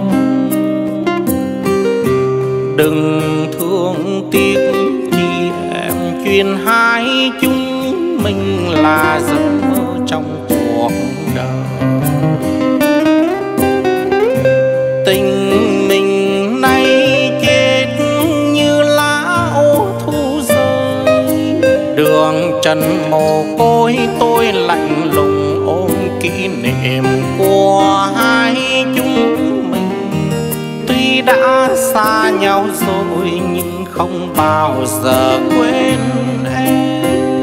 Đừng thương tiếc chi em chuyện hai chúng mình là giấc mơ trong cuộc đời. Tình mình nay chết như lá ô thu rơi. Đường trần mồ côi tôi lạnh lùng ôm kỷ niệm của hai chúng mình. Tuy đã xa nhau rồi nhưng không bao giờ quên em.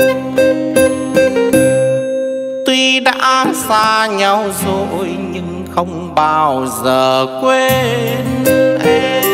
Tuy đã xa nhau rồi nhưng không bao giờ quên em.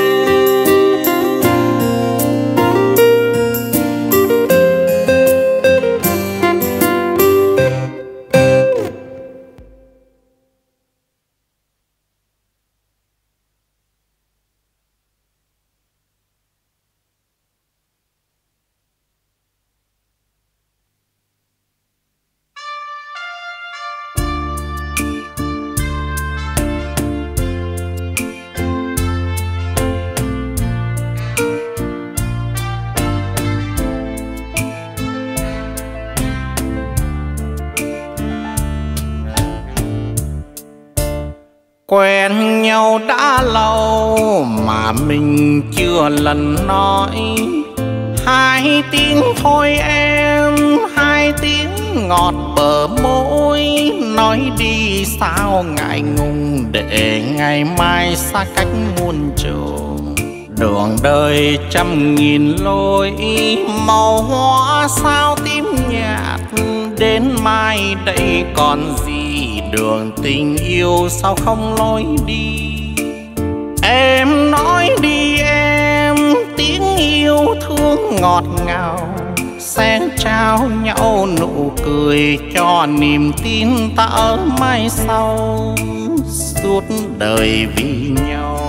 Quen nhau đã lâu mà mình chưa lần nói hai tiếng thôi em, hai tiếng ngọt bờ môi. Nói đi sao ngại ngùng để ngày mai xa cách muôn trùng. Đường đời trăm nghìn lối, màu hoa sao tím nhạt. Đến mai đây còn gì, đường tình yêu sao không lối đi. Em nói đi em, tiếng yêu thương ngọt ngào. Sẽ trao nhau nụ cười cho niềm tin ta ở mai sau suốt đời vì nhau.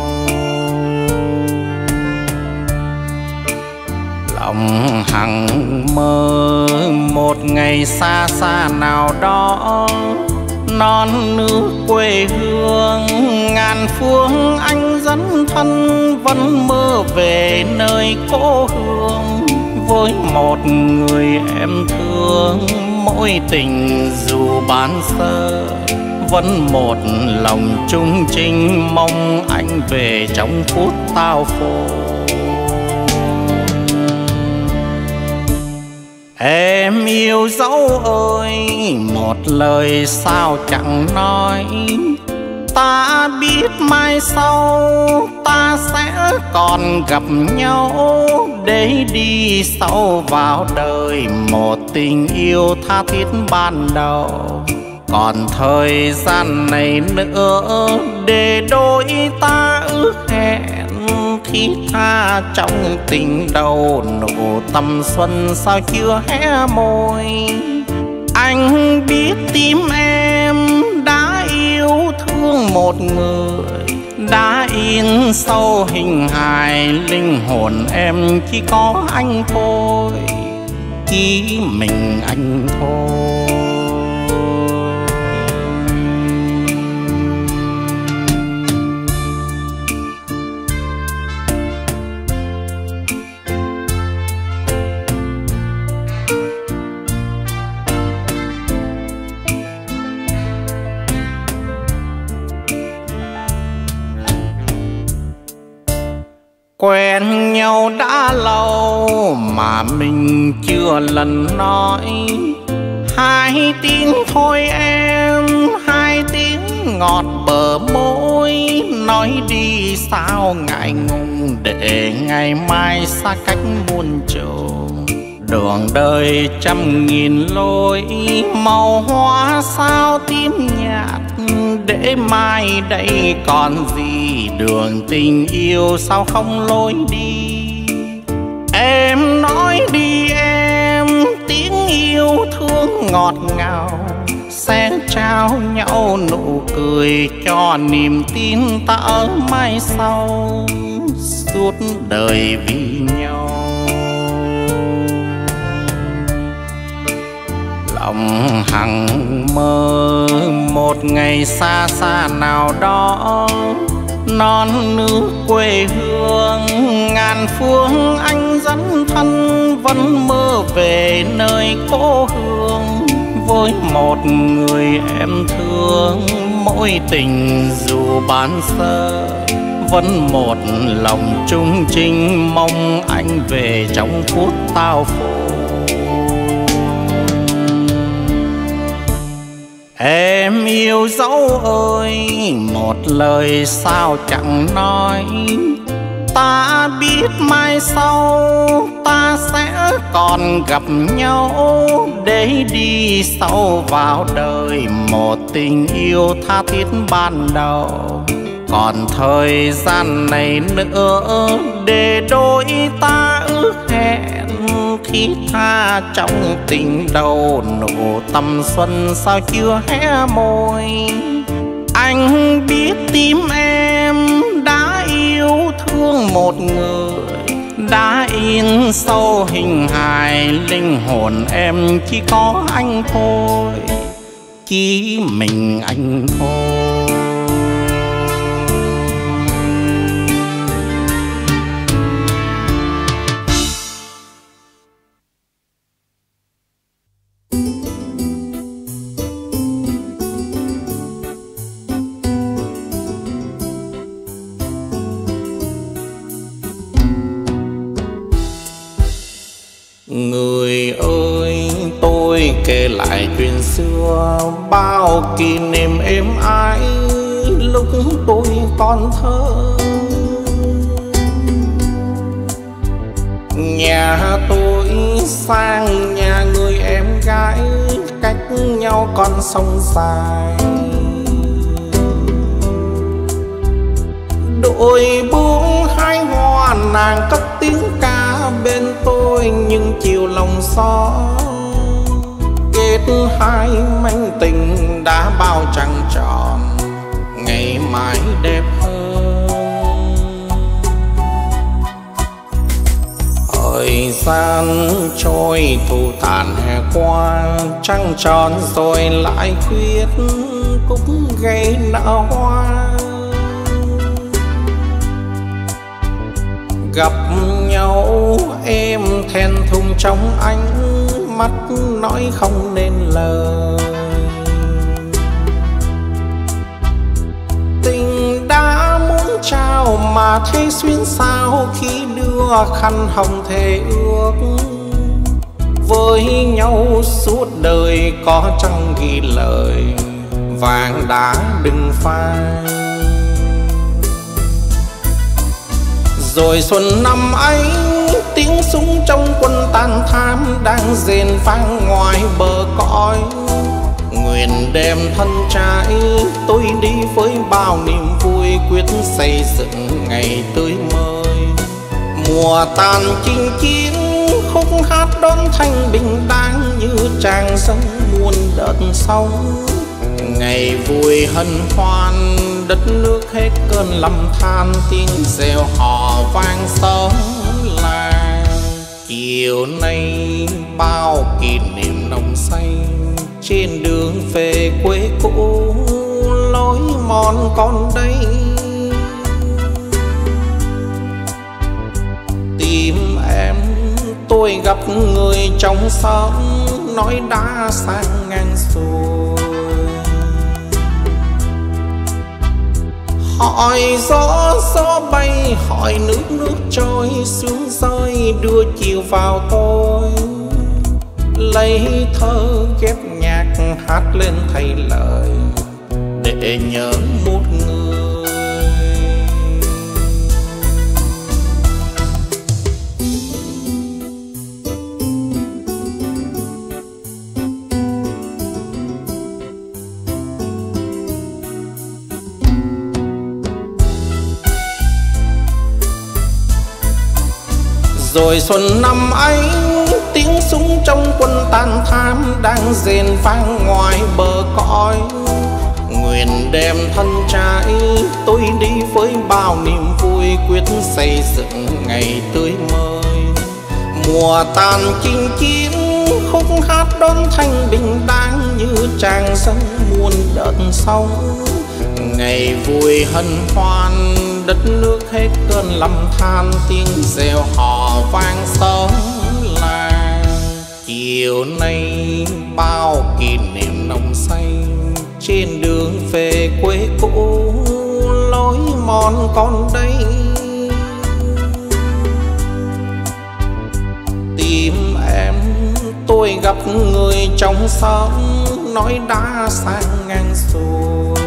Lòng hằng mơ một ngày xa xa nào đó, non nước quê hương ngàn phương anh dẫn thân vẫn mơ về nơi cố hương với một người em thương mỗi tình dù bán sơ vẫn một lòng chung trinh mong anh về trong phút tao phô. Em yêu dấu ơi một lời sao chẳng nói, ta biết mai sau ta sẽ còn gặp nhau để đi sâu vào đời một tình yêu tha thiết ban đầu. Còn thời gian này nữa để đôi ta ước hẹn khi tha trong tình đầu nụ tầm xuân sao chưa hé môi. Anh biết tim em đã yêu thương một người, đã in sâu hình hài linh hồn em chỉ có anh thôi, chỉ mình anh thôi. Quen nhau đã lâu mà mình chưa lần nói hai tiếng thôi em, hai tiếng ngọt bờ môi. Nói đi sao ngại ngùng để ngày mai xa cách muôn trùng. Đường đời trăm nghìn lối màu hoa sao tím nhạt, để mai đây còn gì đường tình yêu sao không lối đi. Em nói đi em tiếng yêu thương ngọt ngào, sẽ trao nhau nụ cười cho niềm tin ta ở mai sau suốt đời vì nhau. Lòng hằng mơ một ngày xa xa nào đó, non nước quê hương ngàn phương anh dẫn thân vẫn mơ về nơi cố hương với một người em thương mỗi tình dù bán sơ vẫn một lòng chung trinh mong anh về trong phút tao phô. Em yêu dấu ơi một lời sao chẳng nói, ta biết mai sau ta sẽ còn gặp nhau để đi sâu vào đời một tình yêu tha thiết ban đầu. Còn thời gian này nữa để đôi ta ước hẹn khi tha trong tình đầu nụ tầm xuân sao chưa hé môi. Anh biết tim em đã yêu thương một người, đã in sâu hình hài linh hồn em chỉ có anh thôi, chỉ mình anh thôi. Người ơi tôi kể lại chuyện xưa bao kỷ niệm êm ái lúc tôi còn thơ. Nhà tôi sang nhà người em gái cách nhau con sông dài, đôi buông hai hoa nàng cất tiếng ca bên tôi nhưng chiều lòng gió kết hai manh tình đã bao trăng tròn ngày mai đẹp hơn. Thời gian trôi thu tàn hè qua trăng tròn rồi lại khuyết cũng gây nở hoa. Gặp nhau em thẹn thùng trong ánh mắt nói không nên lời. Tình đã muốn trao mà thấy xuyên sao khi đưa khăn hồng thề ước. Với nhau suốt đời có chẳng ghi lời, vàng đã đừng phai. Rồi xuân năm ấy tiếng súng trong quân tàn thám đang rền vang ngoài bờ cõi. Nguyện đem thân trai tôi đi với bao niềm vui, quyết xây dựng ngày tươi mới. Mùa tàn chinh chiến khúc hát đón thanh bình đang như tràng sông muôn đợt sóng. Ngày vui hân hoan đất nước hết cơn lầm than, tiếng reo hò vang sớm làng. Chiều nay bao kỷ niệm nồng say, trên đường về quê cũ lối mòn còn đây. Tìm em tôi gặp người trong xóm nói đã sang ngang rồi. Hỏi gió gió bay, hỏi nước nước trôi xuống rơi đưa chiều vào tôi. Lấy thơ ghép nhạc hát lên thay lời để nhớ một người. Rồi xuân năm ấy tiếng súng trong quân tàn thám đang rền vang ngoài bờ cõi. Nguyện đem thân trai tôi đi với bao niềm vui, quyết xây dựng ngày tươi mới. Mùa tàn chinh chiến khúc hát đón thanh bình đang như tràng sông muôn đợt sóng. Ngày vui hân hoan đất nước hết cơn lầm than, tiếng reo hò vang sớm làng. Chiều nay bao kỷ niệm nồng say, trên đường về quê cũ lối mòn còn đây. Tìm em tôi gặp người trong xóm nói đã sang ngang rồi.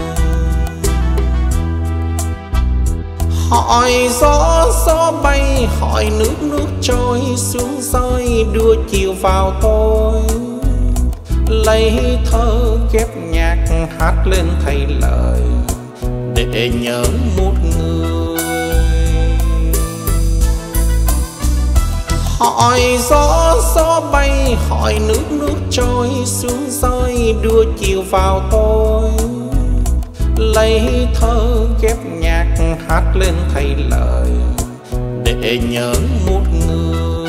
Hỏi gió gió bay, hỏi nước nước trôi xuống rơi đưa chiều vào tôi. Lấy thơ ghép nhạc hát lên thay lời để nhớ một người. Hỏi gió gió bay, hỏi nước nước trôi xuống rơi đưa chiều vào tôi. Lấy thơ ghép nhạc hát lên thay lời để nhớ một người.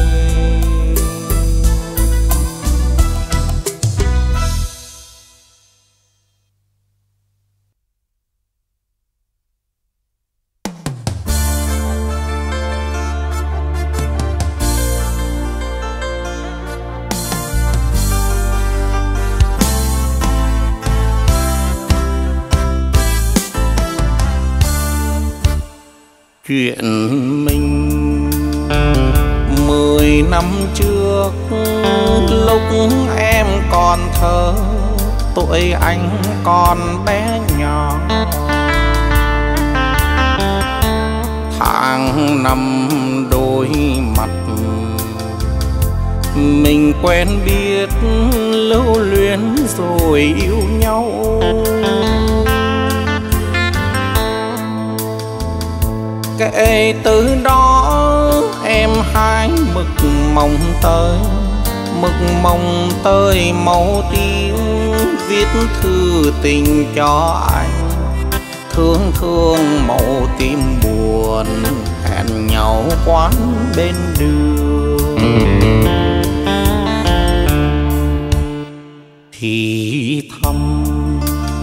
Chuyện mình mười năm trước lúc em còn thơ, tuổi anh còn bé nhỏ. Tháng năm đôi mặt mình quen biết lưu luyến rồi yêu nhau. Kể từ đó em hái mực mồng tơi, mực mồng tơi màu tím, viết thư tình cho anh. Thương thương màu tim buồn, hẹn nhau quán bên đường. Thì thầm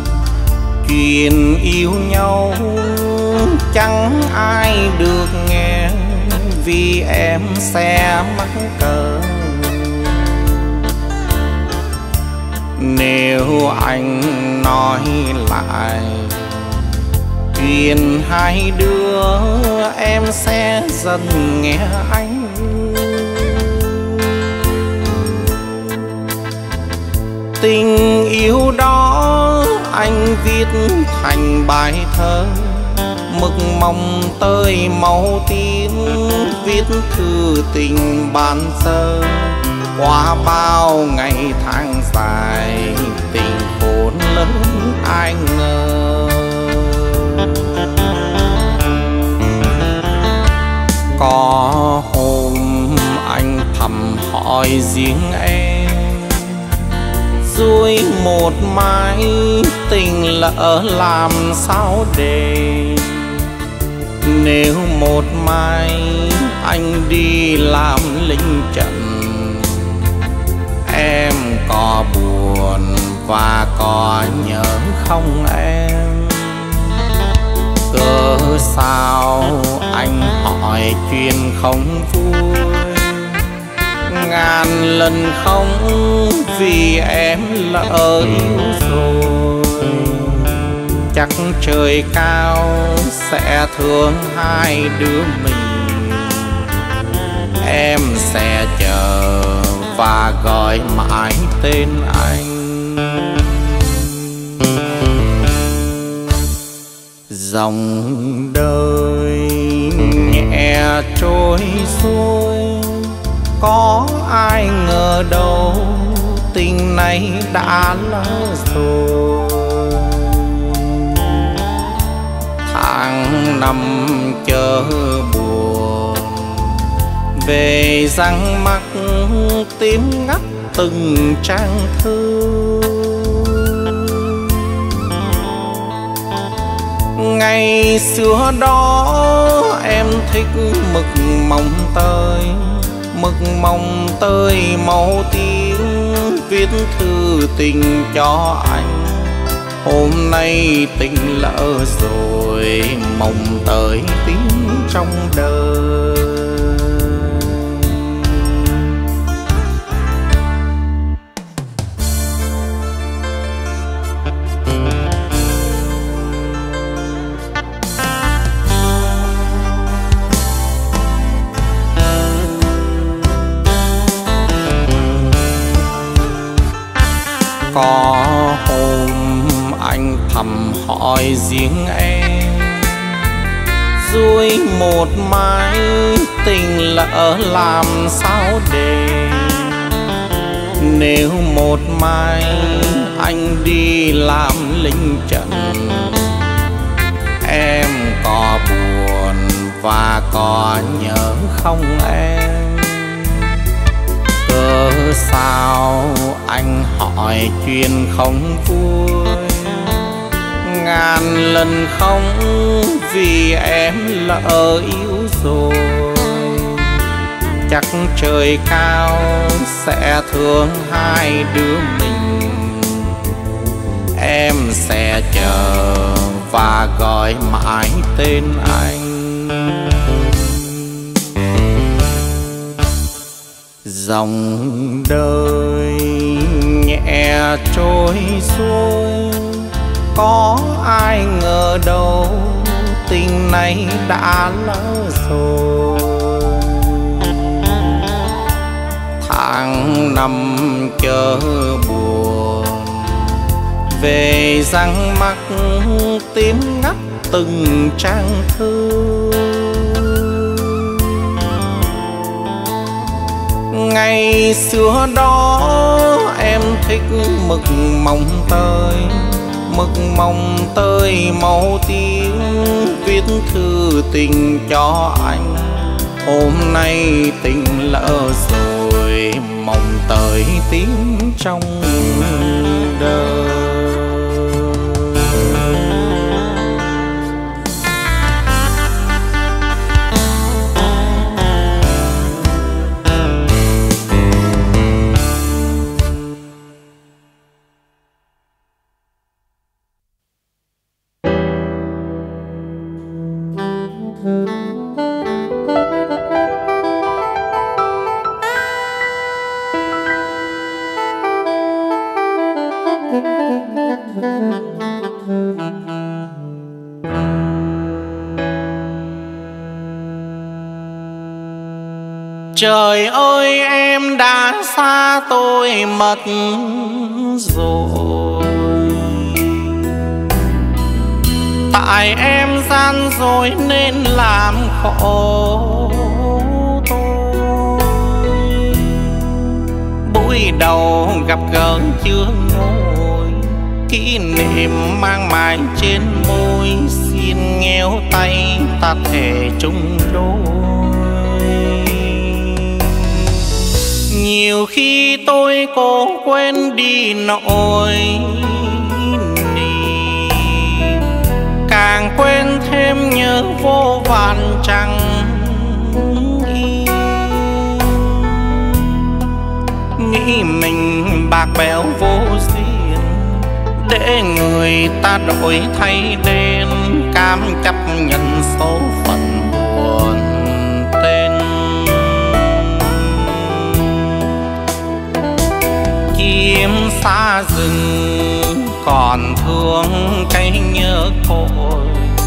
chuyện yêu nhau chẳng ai được nghe, vì em sẽ mắc cỡ. Nếu anh nói lại chuyện hai đứa, em sẽ dần nghe anh. Tình yêu đó anh viết thành bài thơ, mực mong tới màu tím, viết thư tình ban sơ. Qua bao ngày tháng dài, tình khốn lớn ai ngờ. Có hôm anh thầm hỏi riêng em, rồi một mai tình lỡ làm sao để. Nếu một mai anh đi làm lính trận, em có buồn và có nhớ không em? Cớ sao anh hỏi chuyện không vui, ngàn lần không vì em lỡ yêu rồi. Chắc trời cao sẽ thương hai đứa mình, em sẽ chờ và gọi mãi tên anh. Dòng đời nhẹ trôi xuôi, có ai ngờ đâu tình này đã lỡ rồi. Tháng năm chờ buồn, về răng mắt tím ngắt từng trang thư. Ngày xưa đó em thích mực mong tơi, mực mong tơi màu tím, viết thư tình cho anh. Hôm nay tình lỡ rồi, mong tới tím trong đời. Có hôm anh thầm hỏi riêng em, rồi một mai tình lỡ làm sao để. Nếu một mai anh đi làm lính trận, em có buồn và có nhớ không em? Cớ sao anh hỏi chuyện không vui, ngàn lần không vì em lỡ yêu rồi. Chắc trời cao sẽ thương hai đứa mình, em sẽ chờ và gọi mãi tên anh. Dòng đời nhẹ trôi xuôi, có ai ngờ đâu tình này đã lỡ rồi. Tháng năm chờ buồn, về răng mắt tím ngắt từng trang thư. Ngày xưa đó em thích mực mong tơi, mực mong tơi màu tím, viết thư tình cho anh. Hôm nay tình lỡ rồi, mong tới tím trong đời. Trời ơi em đã xa tôi mất rồi, tại em gian dối nên làm khổ tôi. Buổi đầu gặp gỡ chưa ngồi, kỷ niệm mang mãi trên môi, xin ngheo tay ta thề chung đôi. Nhiều khi tôi cố quên đi nỗi niềm, càng quên thêm nhớ vô vàn chẳng yên. Nghĩ mình bạc bẽo vô duyên, để người ta đổi thay đen, cam chấp nhận số phận buồn tên. Kiếm xa rừng còn thương cái nhớ cội,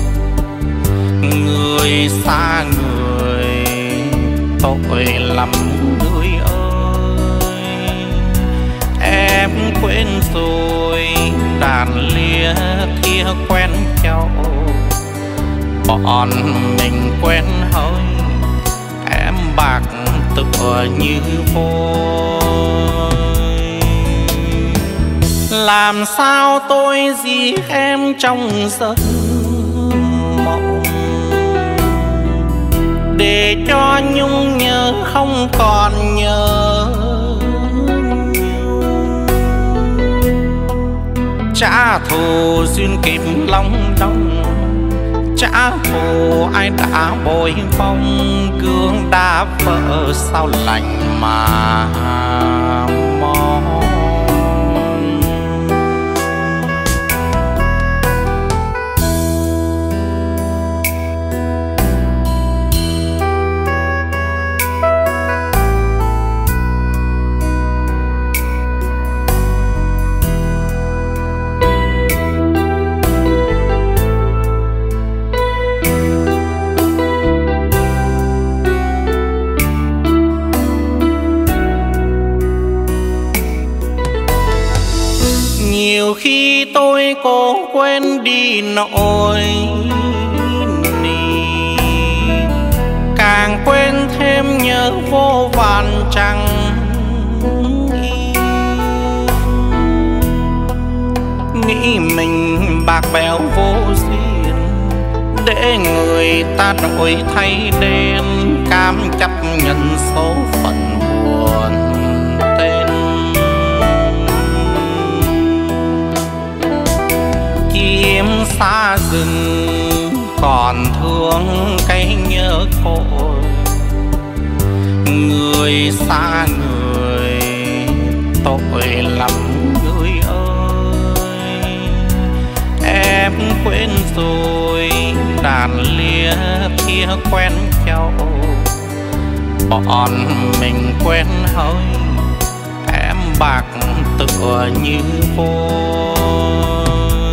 người xa người tội lắm người ơi. Em quên rồi đàn lia thia quen nhau, bọn mình quen hơi em bạc tựa như vôi. Làm sao tôi giết em trong giấc mộng, để cho nhung nhớ không còn nhớ. Trả thù duyên kịp long đong, trả thù ai đã bồi phong, gương đã vỡ sao lành mà mong. Nhiều khi tôi cố quên đi nỗi niềm, càng quên thêm nhớ vô vàn chẳng yên. Nghĩ mình bạc bẽo vô duyên, để người ta đổi thay đen, cam chấp nhận số phận buồn tên. Kiếm xa rừng còn thương cái nhớ cội, người xa người tội lắm người ơi. Em quên rồi đàn lia thia quen nhau, bọn mình quen hơi em bạc tựa như vôi.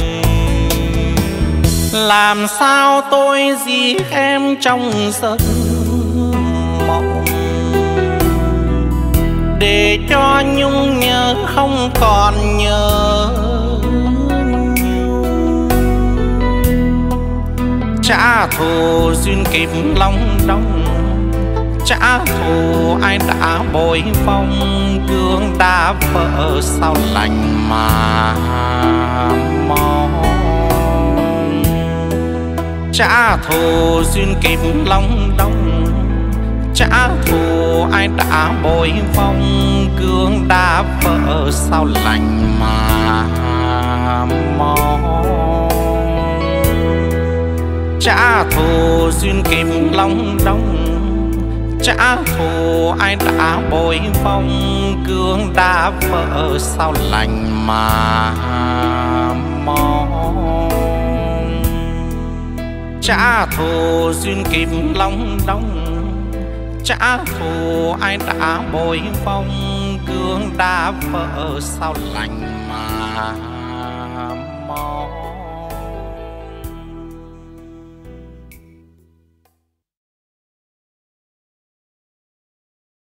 Làm sao tôi giết em trong giấc mộng, để cho nhung nhớ không còn nhớ. Trả thù duyên kịp long đong, trả thù ai đã bồi phong, gương đã vỡ sao lành mà mong. Trả thù duyên kịp long đong, trả thù ai đã bồi phong, gương đã vỡ sao lành mà mong. Trả thù duyên kịp long đong, trả thù ai đã bồi phong, gương đã vỡ sao lành mà mong. trả thù duyên kịp long đong, trả thù ai đã bồi vong, gương đã vỡ sao lành mà